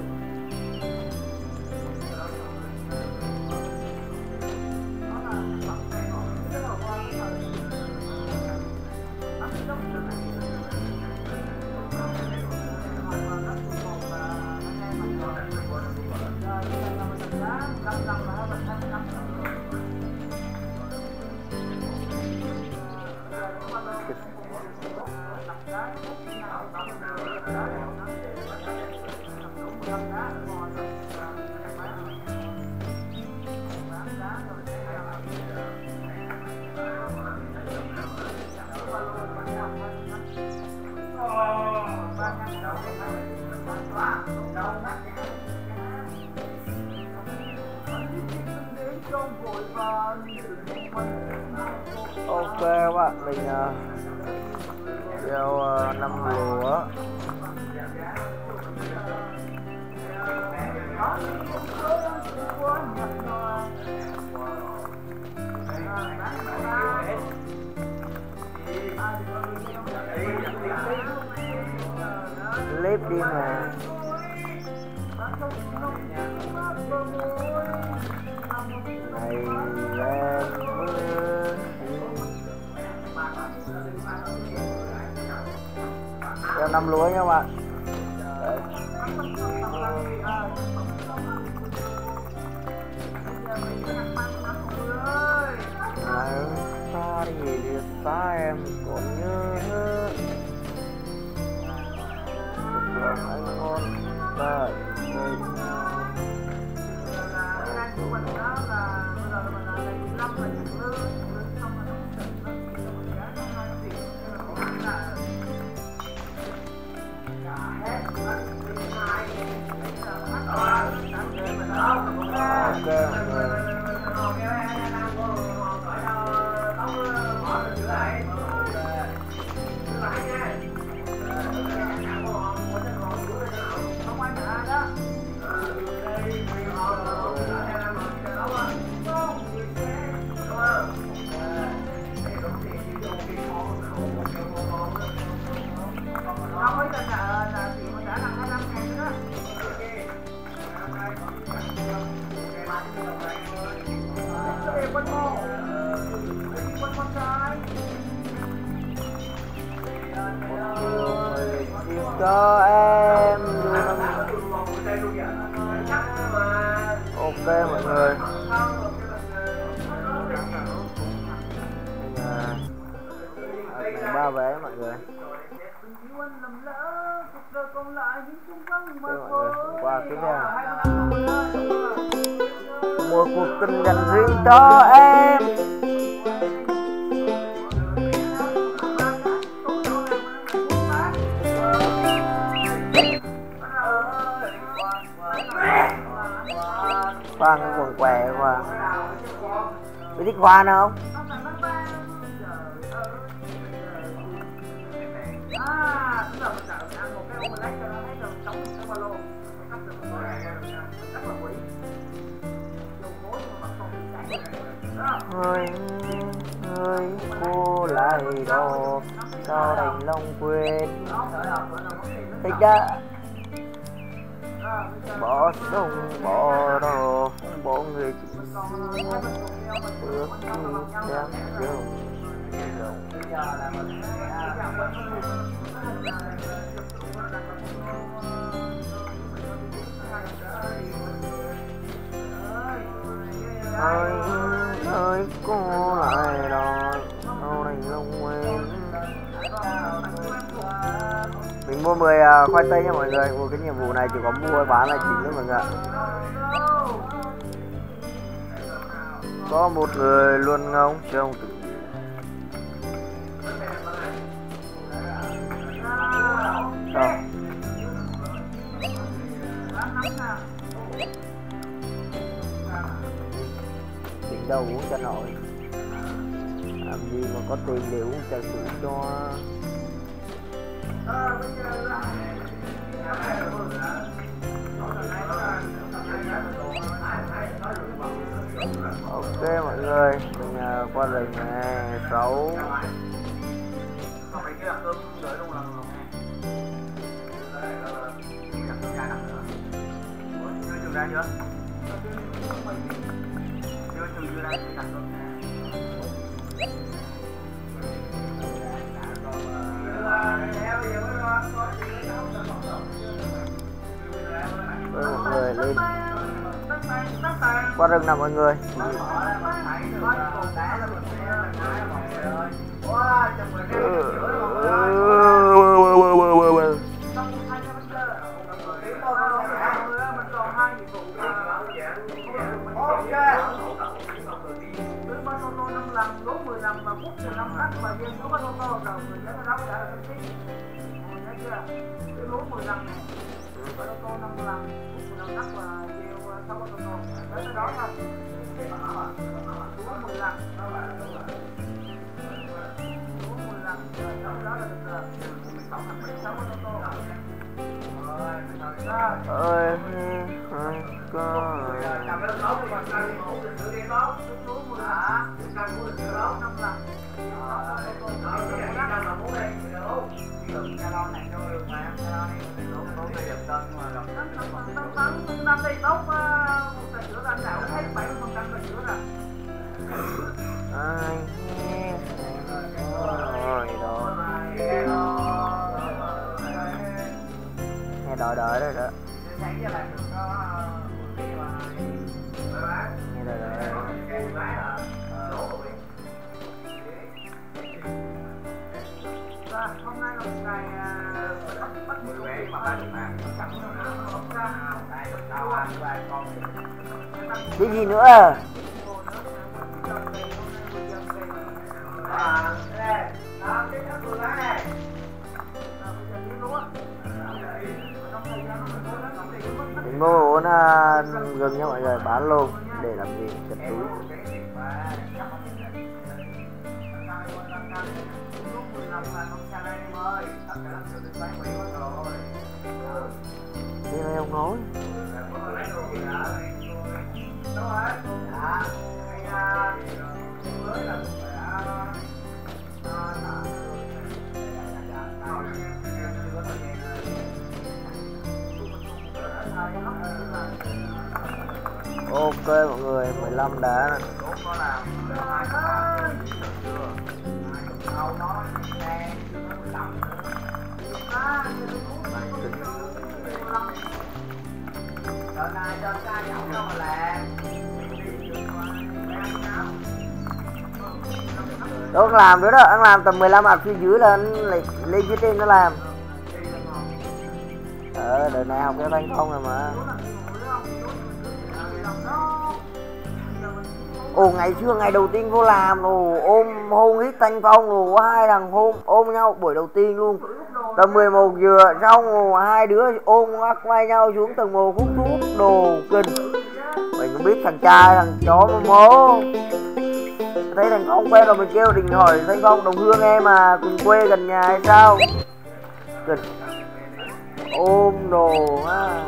ok các bạn, mình gieo 5 lúa. Clip đi mà. Này lên mưa. Gieo 5 lúa nha các bạn. Đấy. Ngày xa đi thì xa em còn nhớ anh ngon tại đây. Cho em mọi người. Ba vé mọi người. Qua tiếp theo. Một cuộc tình dành riêng cho em. Khoan cái quần què Khoan. Biết thích Khoan không? Hơi cô lại đồ sao đành lòng quên thích đã bỏ sông bỏ đồ bỏ người bước đi đang đường ơi cô lại đó sao đành lòng quên. Mình mua 10 khoai tây nha mọi người. Mua cái nhiệm vụ này chỉ có mua bán là chính thôi mọi người ạ. Có một người luôn ngóng trông đỉnh đầu uống cho nổi. Làm gì mà có tiền để uống trà sữa cho. Ok mọi người, mình qua rừng này 6. Mọi người lên qua rừng nào mọi người. Ơi nghe đợi đợi đó. Nghe đợi đợi. Hôm nay là một ngày bắt cái gì nữa? Mình mua 4 gừng nha mọi người, bán luôn để làm gì chật túi. Đi đây ông nói. Ok mọi người, 15 đá này. Đâu anh làm nữa đó, anh làm tầm 15 mặt phía dưới là anh lại lên phía trên nó làm. Đời này học cái thanh phong rồi mà. Ngày xưa ngày đầu tiên vô làm ôm hôn hít thanh phong có hai thằng ôm nhau buổi đầu tiên luôn. Tầm 11 giờ xong hai đứa ôm quay nhau xuống tầng 1 hút thuốc đồ kinh. Mình không biết thằng trai thằng chó mố. Thấy thằng Phong quen rồi mình kêu định hỏi Thanh Phong đồng hương em mà cùng quê gần nhà hay sao. Kinh. Ôm đồ á.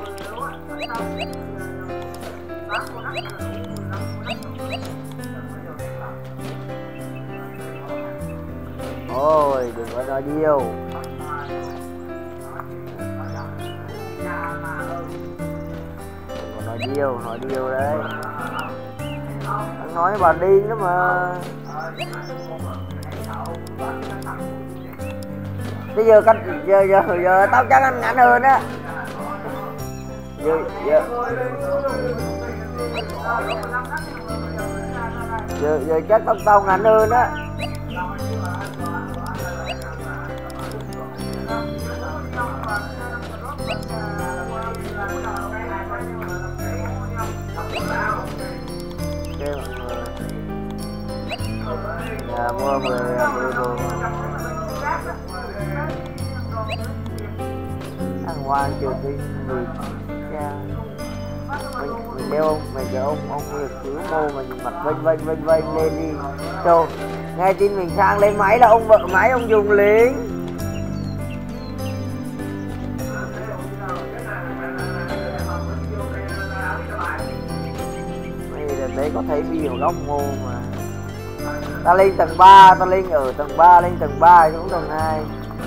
Ôi đừng có nói điêu. Đừng có nói điêu đấy. Anh nói bà điên đó mà. Bây giờ cách giờ tao chắc anh ngắn hơn á. Giờ chắc tao ngắn hơn á. Mua 10 đô. Thằng Hoàng Triều Tiên vì cha mình đeo mày kêu ông việc cứ mô mình mặt vênh lên đi. Trời, nghe tin mình sang lên máy là ông vợ máy ông dùng liền. Mày đấy có thấy video góc mô mà. Ta lên tầng 3, ta lên ở tầng 3, lên tầng 3 xuống tầng 2.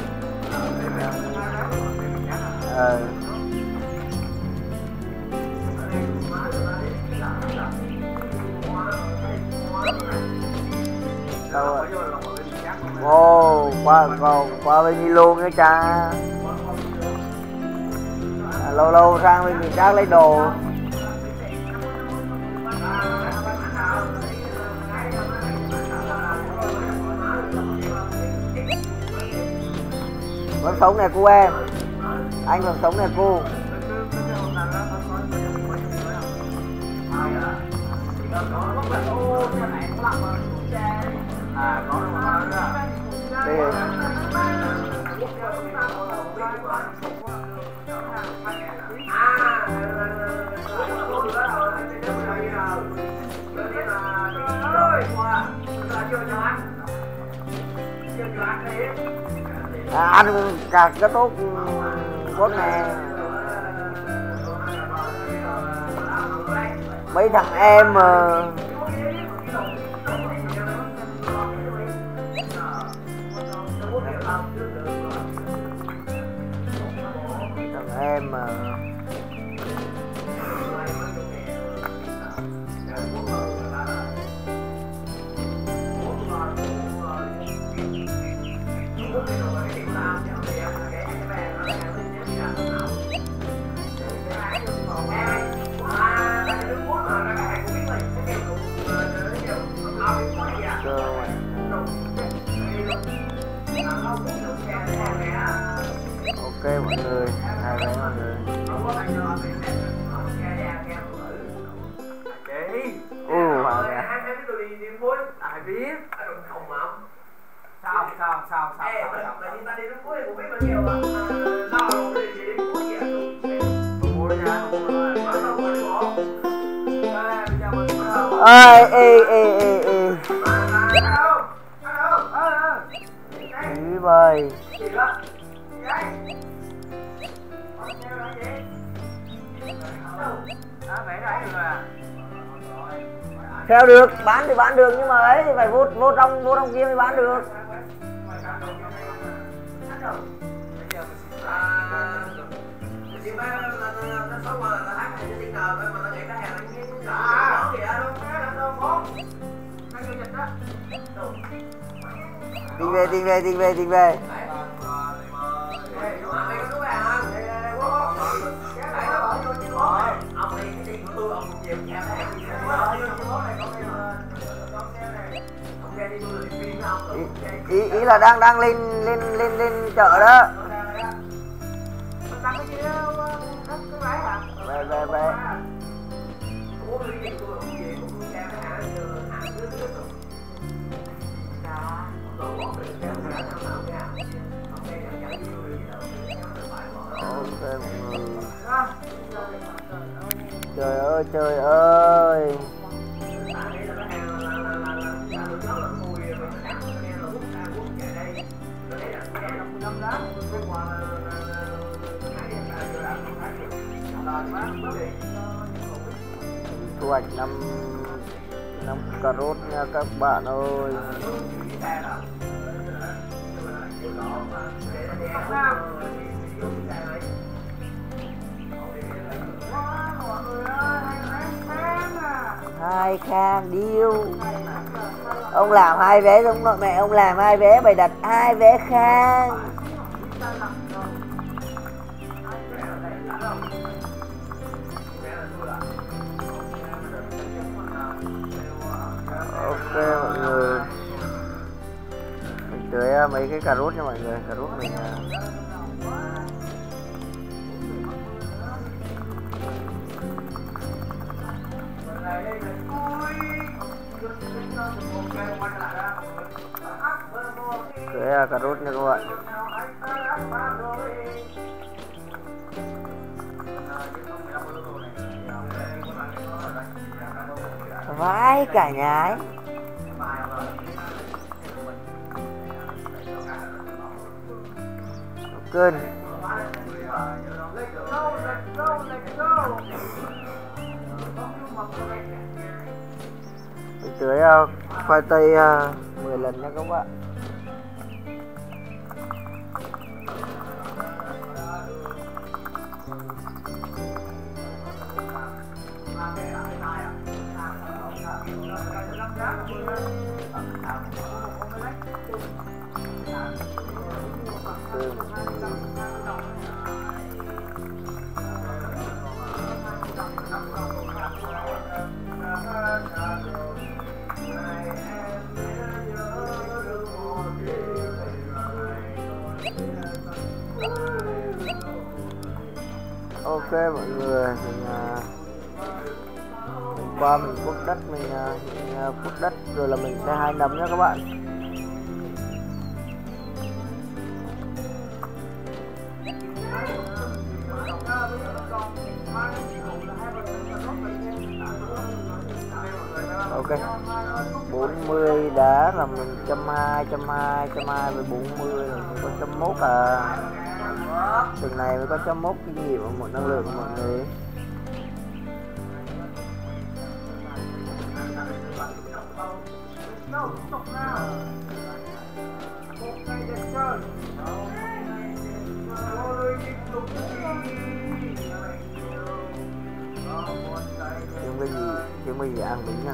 Qua bên đi luôn nữa cha. Lâu sang bên mình khác lấy đồ. Vẫn sống này cô em. Anh còn sống này cô. Đây. Ăn cả cái tốt nè. Mấy thằng em mà thằng em mà ok mọi người, hai vé mọi người. Ai biết không mà sao ta đi đến cuối cũng biết bao nhiêu mà sao đi đến cuối vậy mua nhà Ý bơi theo được, bán thì bán được nhưng mà ấy thì phải vô trong kia mới bán được. Tình về. Ý là đang lên chợ đó. Về ok mọi người. Trời ơi thu hoạch năm cà rốt nha các bạn ơi. Hai khang điêu. Ông làm 2 vé giống nội mẹ ông làm 2 vé, bày đặt 2 vé khang. Ok mọi người, mình tưới mấy cái cà rốt nha mọi người. Cà rốt mình tưới cà rốt nha các bạn. Vãi cả nhái. Cơn mình tưới khoai tây 10 lần nha các bạn. Ok mọi người, mình qua mình cuốc đất, mình cuốc đất rồi là mình sẽ 2 nấm nhé các bạn. Ok 40 đá là mình 120 với 40 là mình có 101 à. Từng này mới có 101 kinh nghiệm và một năng lượng của mọi người. Kiếm cái gì ăn miếng nha.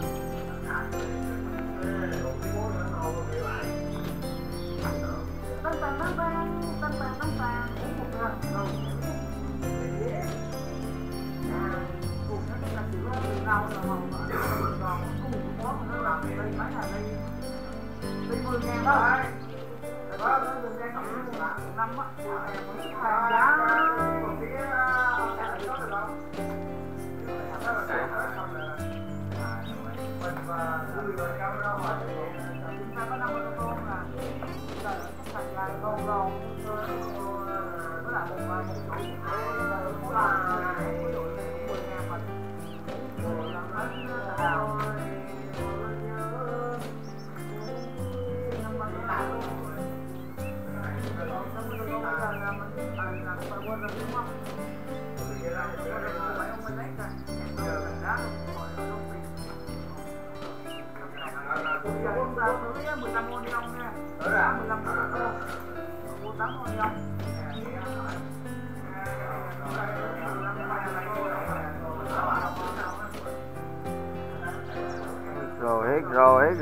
Hết rồi.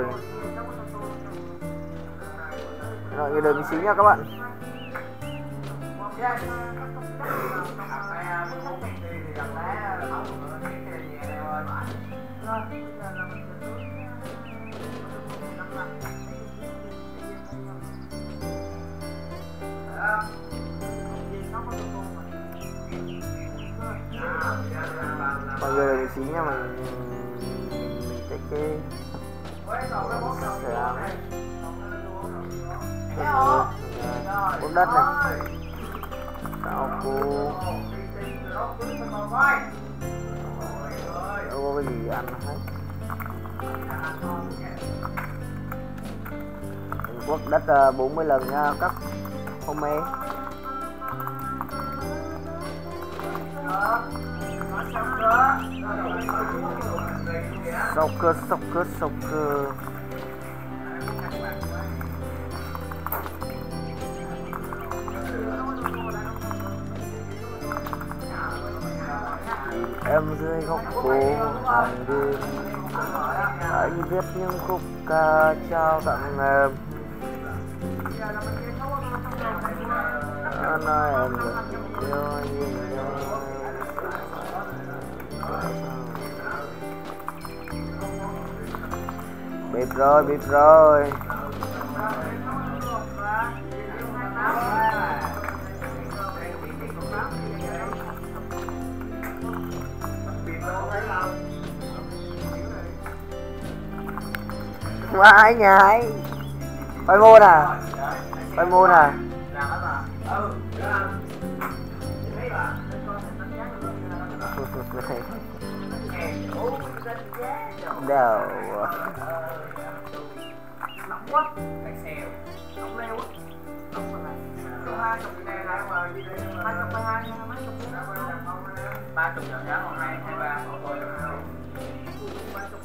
Rồi đợi một xíu nha các bạn. Mọi người đợi xí nha, mình check cái bút đất này, sao cô đâu có cái gì ăn hết. Mình quất đất 40 lần nha các hôm mê. Soccer. Em dưới góc phố hàng đêm, anh viết những khúc ca trao tặng em. Nói em rất yêu anh nhau. Bịp rồi. Ai nhảy phải môn à? Đâu nóng quá, cái xèo nóng leo á, nóng mà này, 20 này là mà gì đây, 232 nha, mấy chục giá 30 giá hôm nay 23 rồi, 30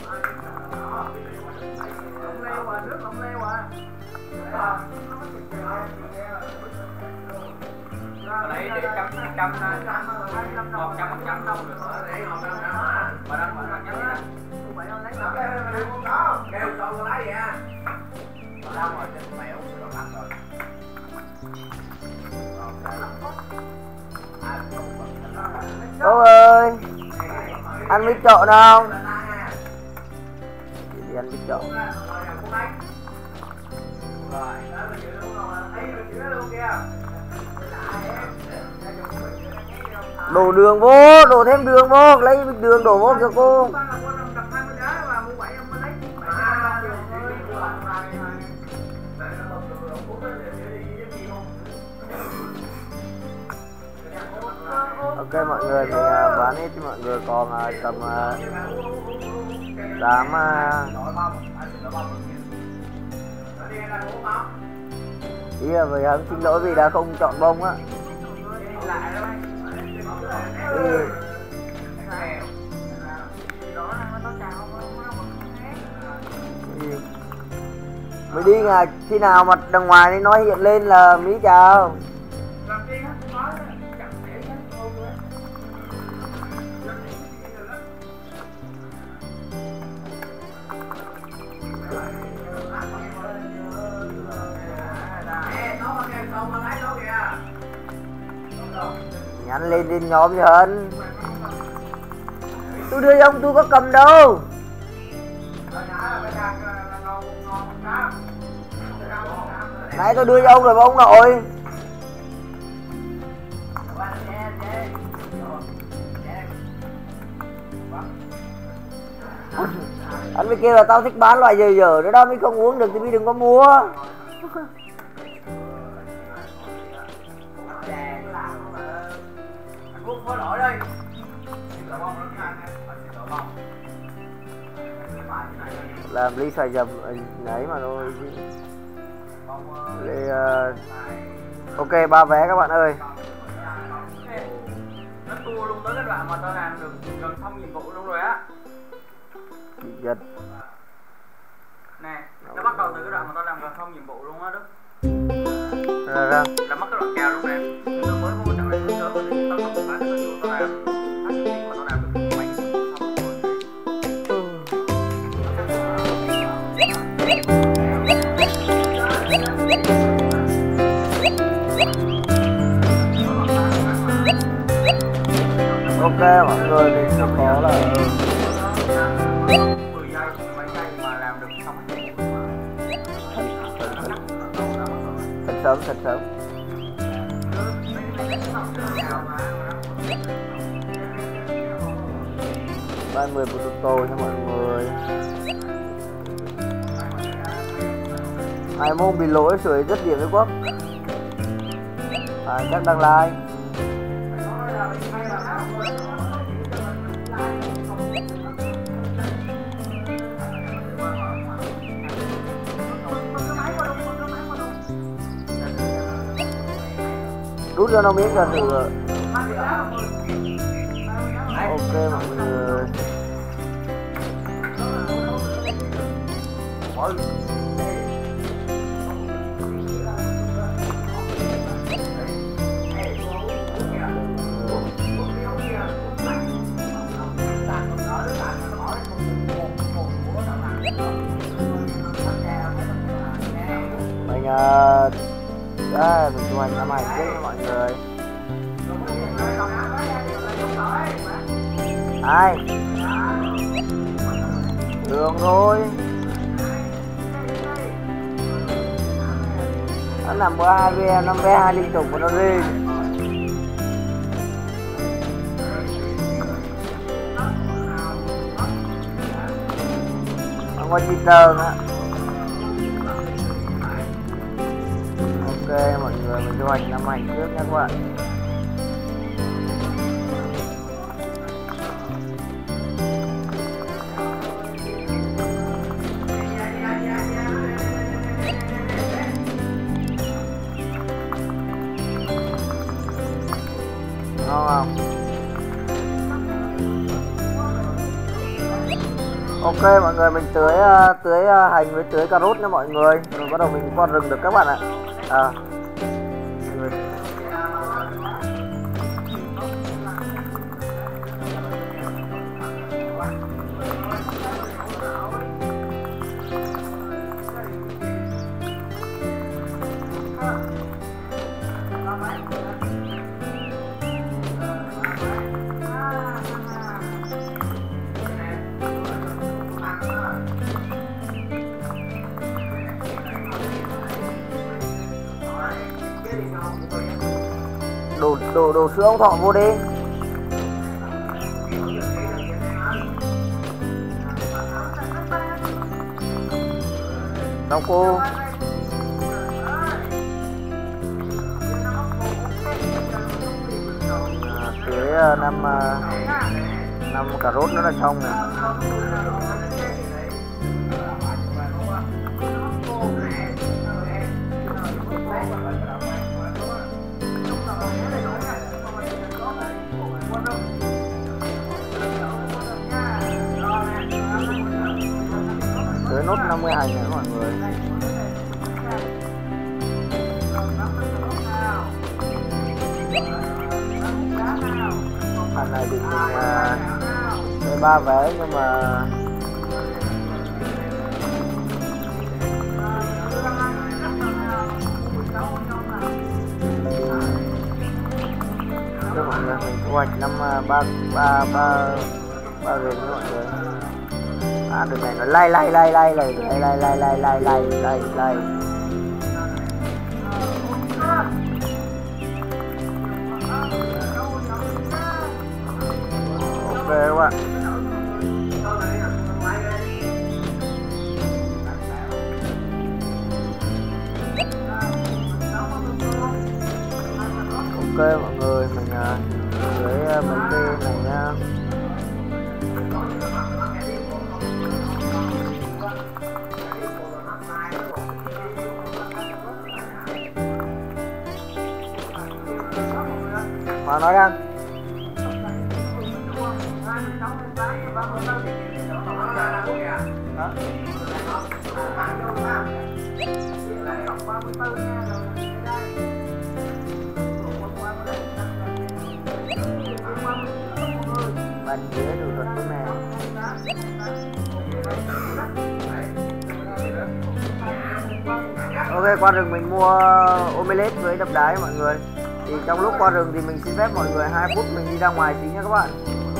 nóng leo à, nước nóng leo à, lấy để trăm đâu được để họ mà đang nhắn đi vậy nó lấy kêu con lấy vậy á mà đâu rồi trên mèo nó lăn rồi Bố ơi, ăn mít trộn không? Đi ăn mít trộn. Đổ đường vô, đổ thêm đường vô, lấy đường đổ vô cho cô. Ok mọi người, mình bán hết cho mọi người còn tầm 8 ý là vì hắn xin lỗi vì đã không chọn bông á. Mới đi à, khi nào mặt đằng ngoài nó hiện lên là Mỹ chào. Nhắn lên trên nhóm cho anh. Tôi đưa ông tôi có cầm đâu. Nãy tôi đưa cho ông rồi mà ông nội. Anh mới kêu là tao thích bán loại dở nữa đó, mới không uống được thì mới đừng có mua. Làm ly xoài dầm đấy mà thôi chứ. Ok 3 vé các bạn ơi. Nó tua luôn tới cái đoạn mà tao làm được gần xong nhiệm vụ luôn rồi á. Giật. Nè, nó bắt đầu từ cái đoạn mà tao làm gần xong nhiệm vụ luôn á Đức. Ra. Là mất cái đoạn kèo luôn nè. Tôi mới vô trận này tôi sớm thì tao không phải cái vụ tao làm. Phát hiện mà tao làm được mấy Ok mọi người, mình sẽ có là thật sớm. Ba 10 potato cho mọi người. Ai mong bị lỗi sửa rất điểm với Quốc. Chắc đang like. Đút cho nó miếng cho thử. Ok mọi người. Mình chụp ảnh năm ảnh trước nha mọi người. Ai đường thôi, nó nằm qua 2 ve, 5 ve 2 liên tục của nó đi. Nó có chi tơ nữa. Ok mọi người, mình chụp ảnh 5 ảnh trước nha các bạn. Ngon không? Ok mọi người, mình tưới hành với tưới cà rốt nha mọi người. Rồi bắt đầu mình qua rừng được các bạn ạ. Đồ sữa ông Thọ vô đi. Đâu cô. Tưới năm cà rốt nữa là xong này. Tưới nốt 50 hành nữa mọi người. Hành này thì mình 3 vé nhưng mà cho mọi người mình thu hoạch năm 3 rừng nha mọi người. Đường này nó lay. Ok các bạn. Ok mọi người, mình dưới mấy cây này nha. Mà nói đang bạn dễ được thật thế nào. Ok, qua rừng mình mua omelette với đập đá mọi người. Thì trong lúc qua rừng thì mình xin phép mọi người 2 phút mình đi ra ngoài tí nha các bạn.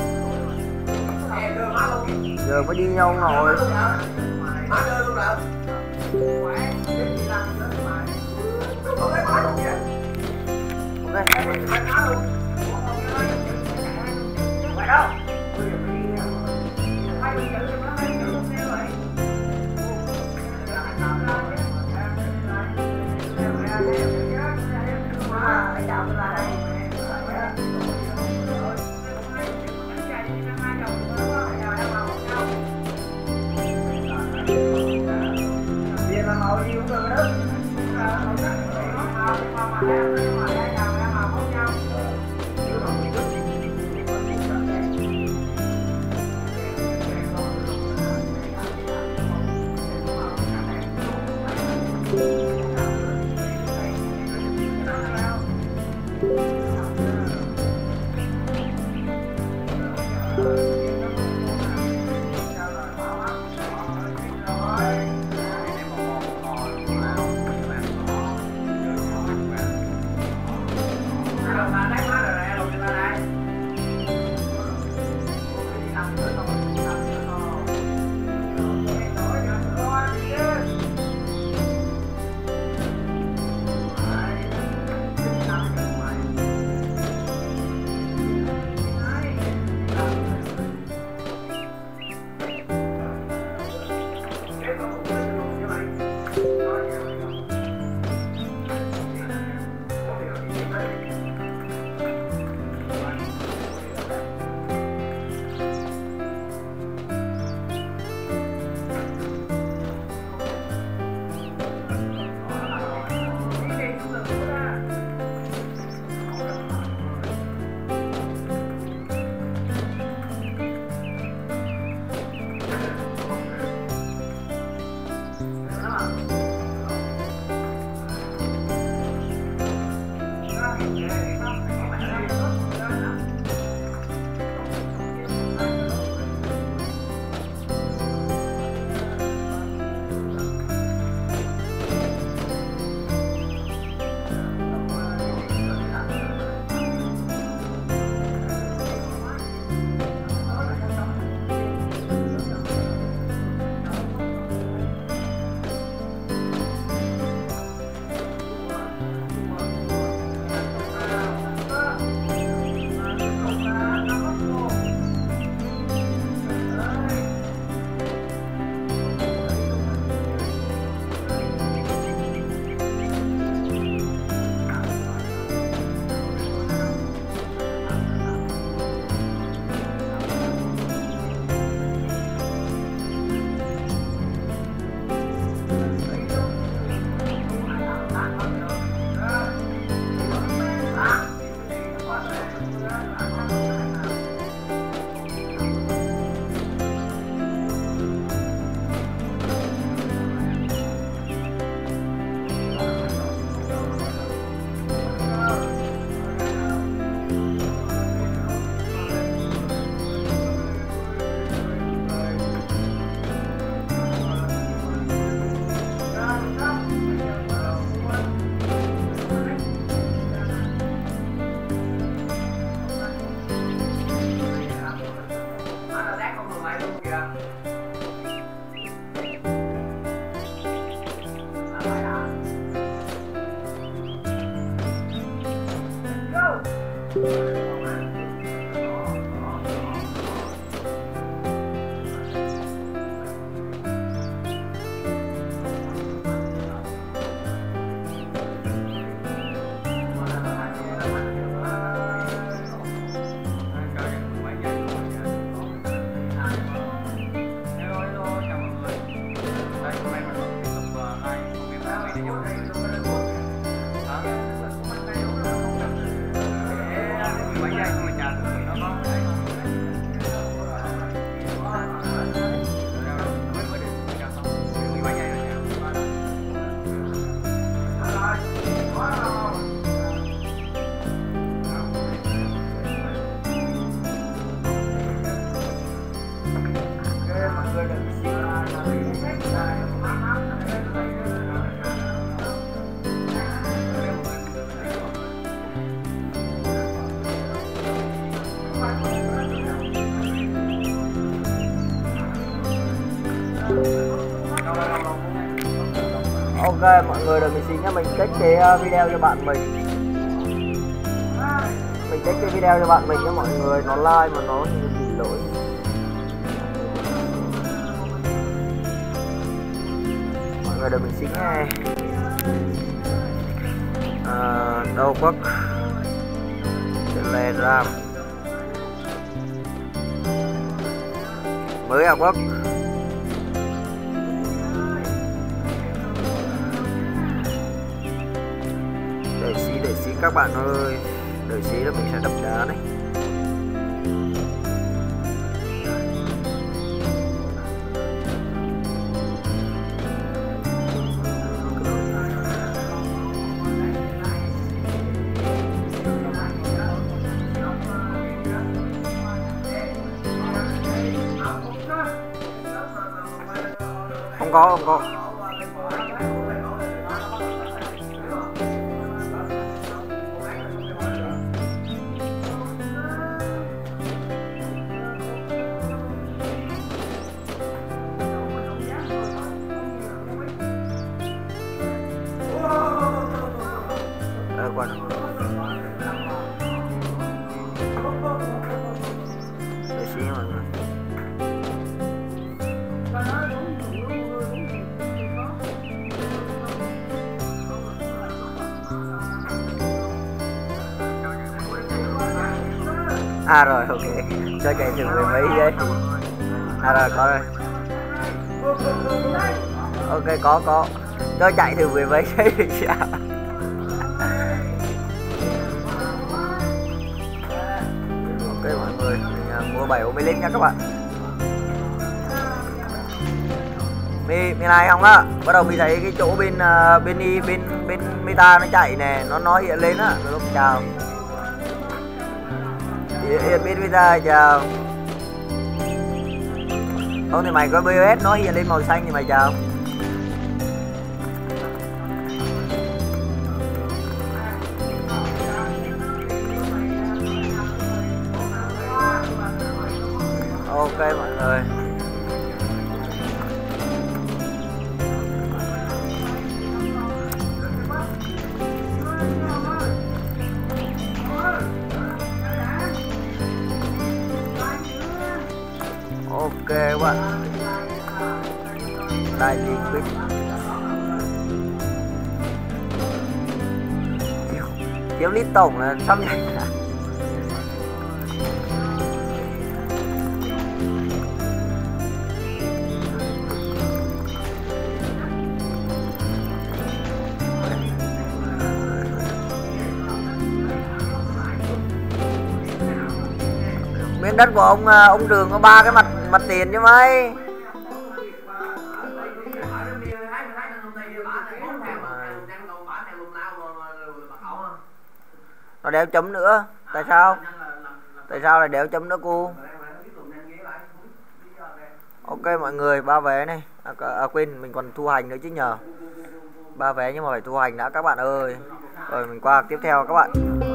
Giờ mới đi nhau rồi. Ok Ok mọi người đợi mình xíu nhé, mình check cái video cho bạn mình. check cái video cho bạn mình nhé mọi người, nó like mà nó bị lỗi. Mọi người đợi mình xíu nghe. Đâu quốc Telegram mới à quốc. Để xí các bạn ơi, đợi xí là mình sẽ đập đá này. Không có. Quan để xí mọi người. À rồi, ok, cho chạy thử mười mấy giây. À rồi, có rồi. Ok, có cho chạy thử mười mấy giây thì sao. Ok mọi người, mình mua 7 Omelic nha các bạn. Mi này không á, bắt đầu mình thấy cái chỗ bên meta nó chạy nè, nó hiện lên á. Lúc chào hiện bên meta chào. Không thì mày có BOS nó hiện lên màu xanh thì mày chào. Ok mọi người. Ok các bạn. Đại lý quyết kiếm lít tổng là sắp nhảy. Miếng đất của ông Trường có 3 cái mặt tiền chứ mấy. Nó đéo chấm nữa. Tại sao? Tại sao lại đéo chấm nữa cô? Ok mọi người, 3 vé này. Quên, mình còn thu hành nữa chứ nhờ. 3 vé nhưng mà phải thu hành đã các bạn ơi. Rồi mình qua tiếp theo các bạn.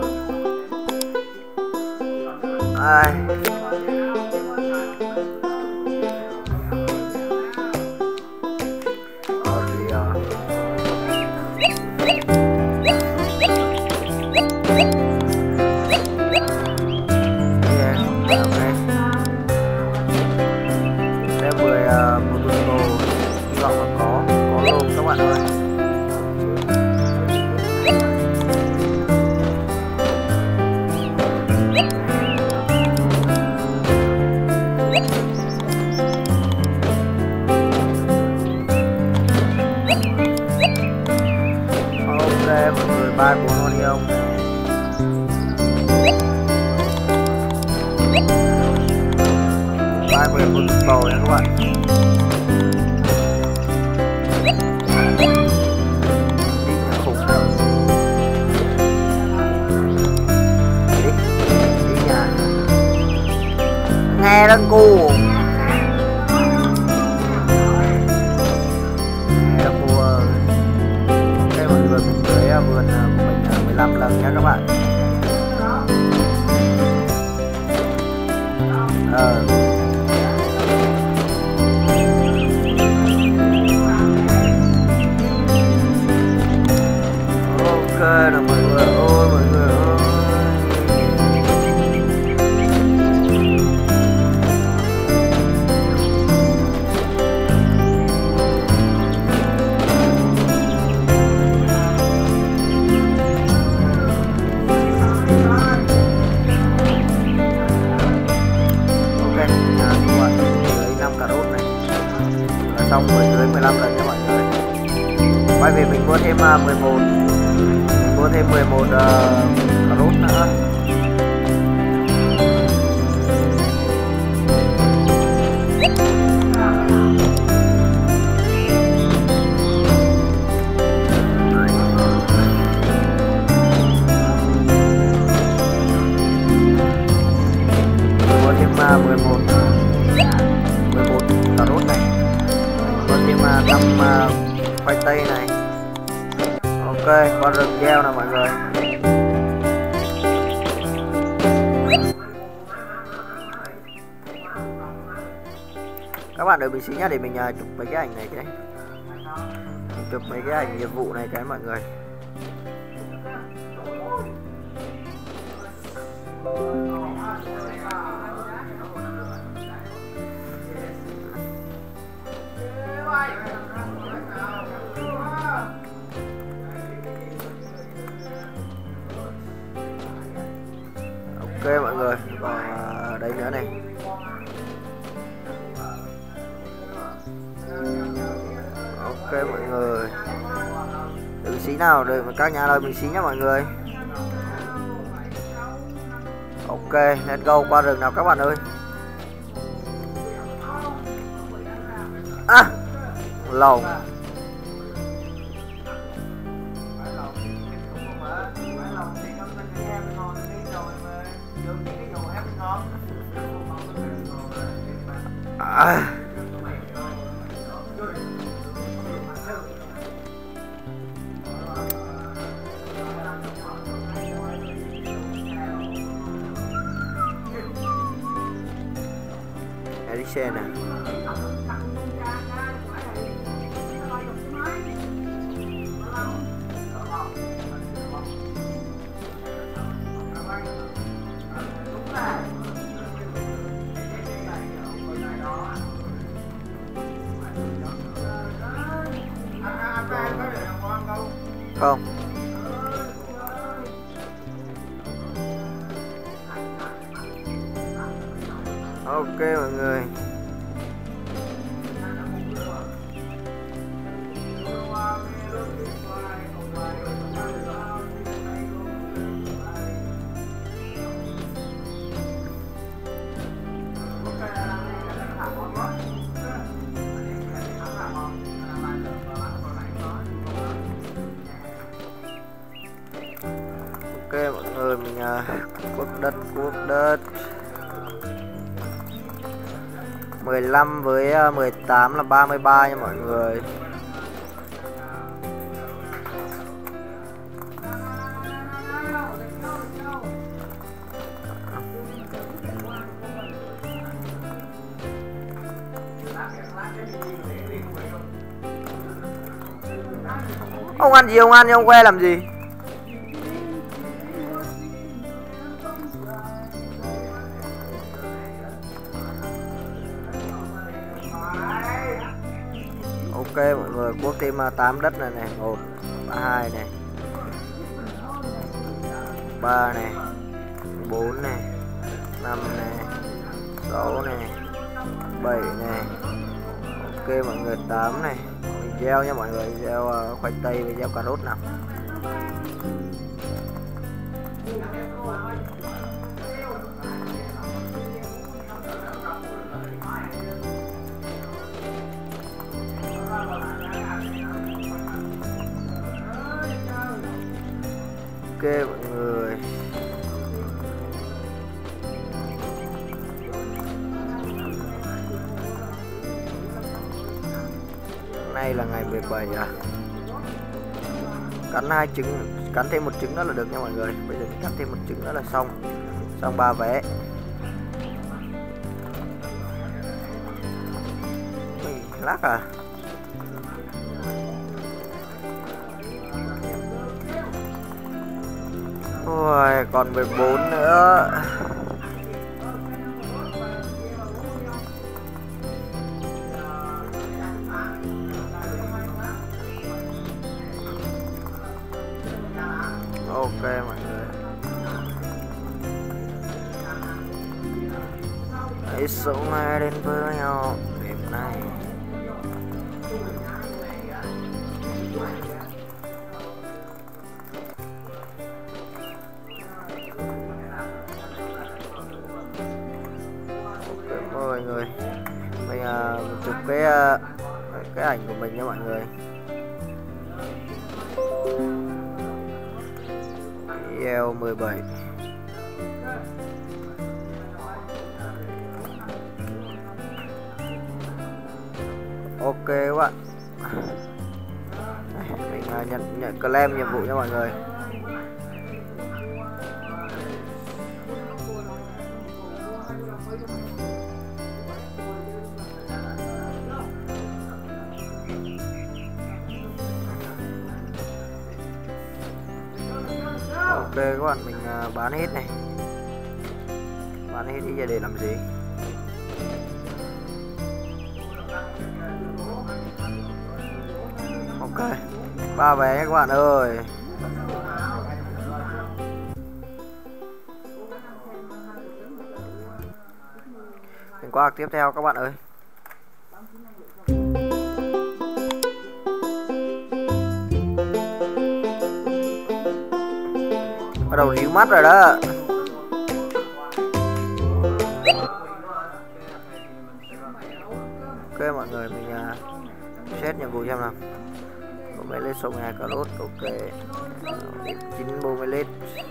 Ba của nó đi không? Ba của một bầu nha các bạn. Đi nhà. Nghe đang cu. Vườn mình 15 lần nha các bạn. Ok rồi mọi người ơi, mọi người ơi. xong rồi dưới 15 lần nha mọi người. Quay về mình mua thêm 11, mình mua thêm 11 cà rốt nữa. Mua thêm 11 cà rốt này, có thêm 5 khoai tây này. Ok, con rừng gieo nè mọi người. Các bạn đợi mình xíu nhá, để mình chụp mấy cái ảnh này cái này. Mình chụp mấy cái ảnh nghiệp vụ này cái mọi người. Ok mọi người, còn đây nữa này. Ok mọi người, đợi mình xí nào, đợi các nhà đợi mình xí nhá mọi người. Ok, let's go, qua rừng nào các bạn ơi. Lầu. Đi xe nè. Không. Ok mọi người. Ok mọi người, mình cuốc đất 15 với 18 là 33 nha mọi người. Ông ăn gì, ông ăn nhưng ông que làm gì? Ok mọi người, cuốc thêm 8 đất này này, 1, 2 này, 3 này, 4 này, 5 này, 6 này, 7 này. Ok mọi người, 8 này. Mình gieo nha mọi người, gieo khoai tây và gieo cà rốt nào. Ok mọi người. Nay là ngày 17 à. Cắn 2 trứng, cắn thêm 1 trứng nữa là được nha mọi người. Bây giờ cắn thêm 1 trứng nữa là xong. Xong 3 vé. Lắc à. Ôi, còn 14 nữa. Ok mọi người. Hãy sống ai đến với nhau đêm nay. mình chụp cái ảnh của mình nha mọi người. IL 17. Ok các bạn. Mình nhận claim nhiệm vụ nha mọi người. Ok các bạn, mình bán hết này. Bán hết thì giờ để làm gì? Ok, 3 vé nhé các bạn ơi. Mình qua tiếp theo các bạn ơi. Bắt đầu ríu mắt rồi đó. Ok mọi người, mình set nhiệm vụ xem nào. Bome lên sông nhà cà rốt. Ok, 9 bome lên.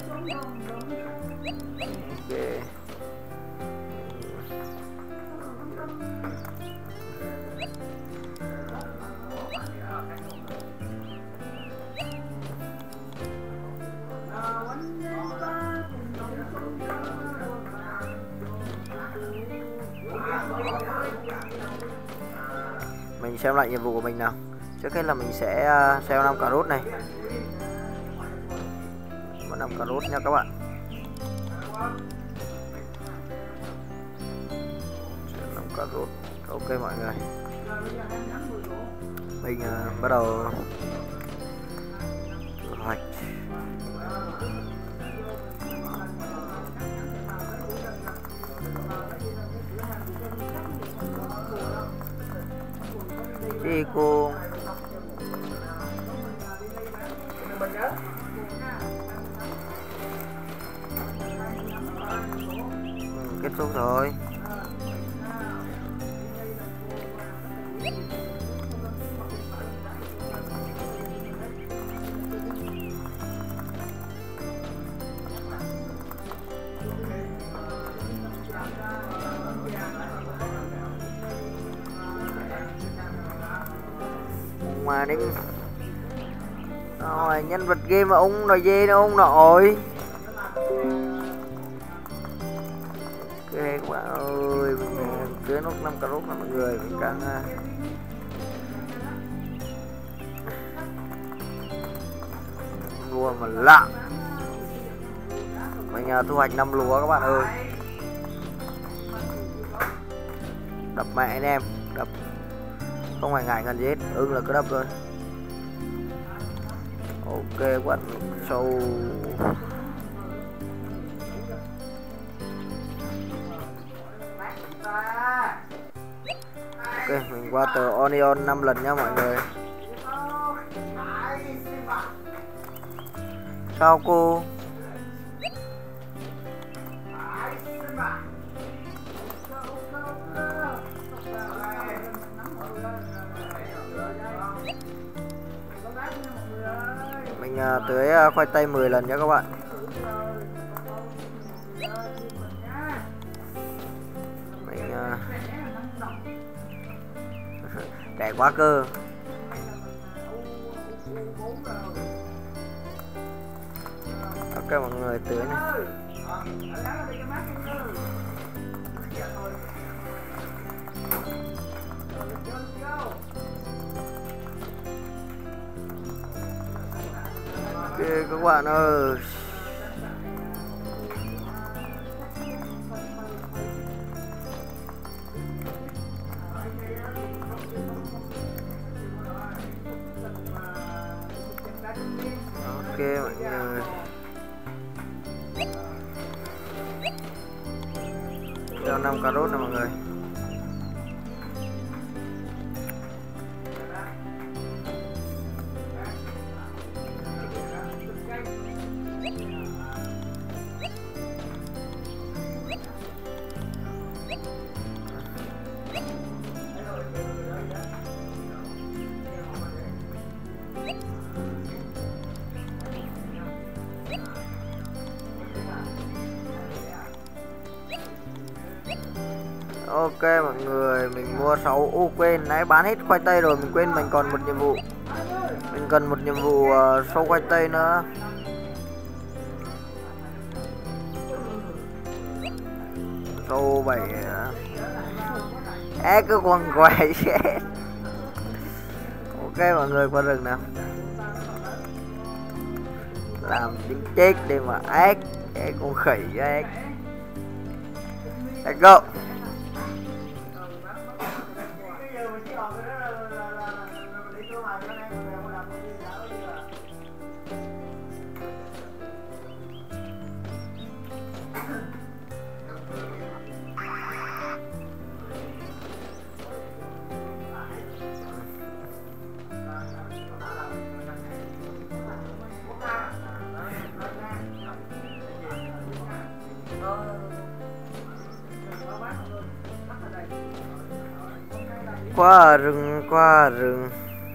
Ok, mình xem lại nhiệm vụ của mình nào. Trước hết là mình sẽ sell 5 cà rốt này. 5 cà rốt nha các bạn. Sell 5 cà rốt. Ok mọi người. Mình bắt đầu thu hoạch. Chị cô kết thúc rồi. Mà đến rồi, nhân vật game mà ông nói dê đâu ông nội. Ok các bạn ơi, mình cưới nốt 5 cà rốt là mọi người. Mình càng lúa mà lạ. Mình thu hoạch 5 lúa các bạn ơi. Đập mẹ anh em, đập không phải ngại ngần gì hết, ưng là cứ đập thôi. Ok các bạn, sâu ok, mình qua tờ Onion 5 lần nha mọi người. Sao cô? Mình tưới khoai tây 10 lần nha các bạn. Mình trẻ quá cơ. Ok mọi người, tưới này. Ok các bạn ơi. Ok mọi người. Cho 5 cà rốt nè mọi người. Ok mọi người, mình mua 6 quên, nãy bán hết khoai tây rồi, mình quên mình còn một nhiệm vụ. Mình cần một nhiệm vụ sâu khoai tây nữa. Sâu 7 cứ quăng quay chết. Ok mọi người, qua rừng nào. Làm tính chết đi mà ác con khỉ ác. Let's go. Qua rừng, qua rừng.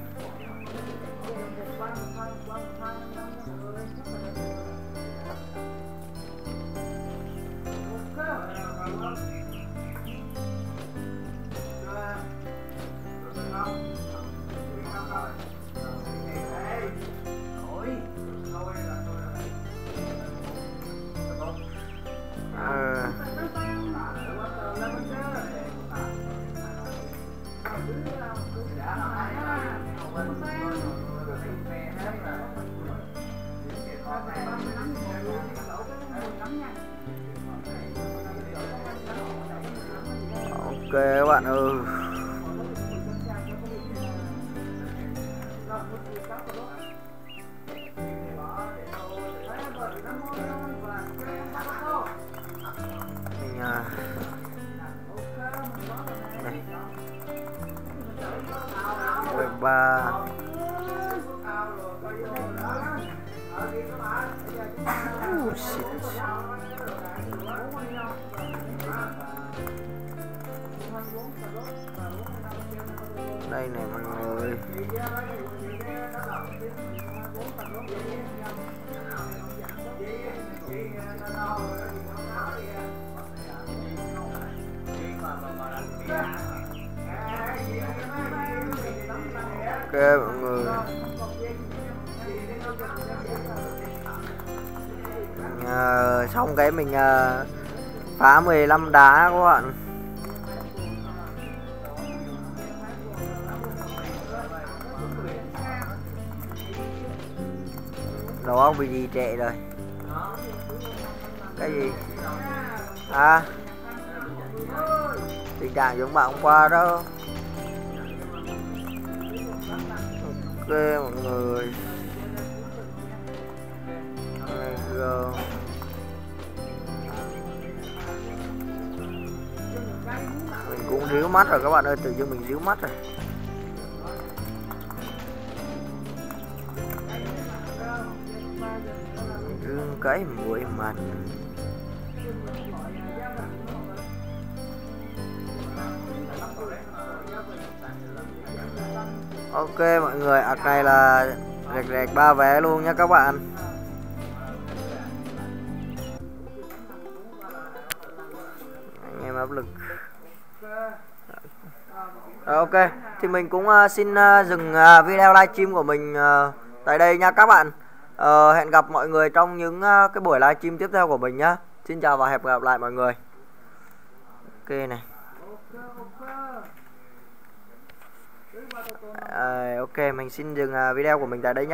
Ok các bạn ơi. Mình 13. Shit. Đây này mọi người. Ok mọi người. Xong cái mình phá 15 đá các bạn. Đầu óc bị gì trệ rồi. Cái gì? À, tình trạng giống bạn hôm qua đó. Ok mọi người. Mình cũng ríu mắt rồi các bạn ơi, tự nhiên mình ríu mắt rồi. Rương cái mũi mặt. Ok mọi người, ạc này là rẹt rẹt 3 vé luôn nha các bạn. Anh em áp lực. Rồi, ok, thì mình cũng xin dừng video livestream của mình tại đây nha các bạn. Hẹn gặp mọi người trong những cái buổi livestream tiếp theo của mình nhá. Xin chào và hẹn gặp lại mọi người. Ok này. Ok, mình xin dừng video của mình tại đây nhé.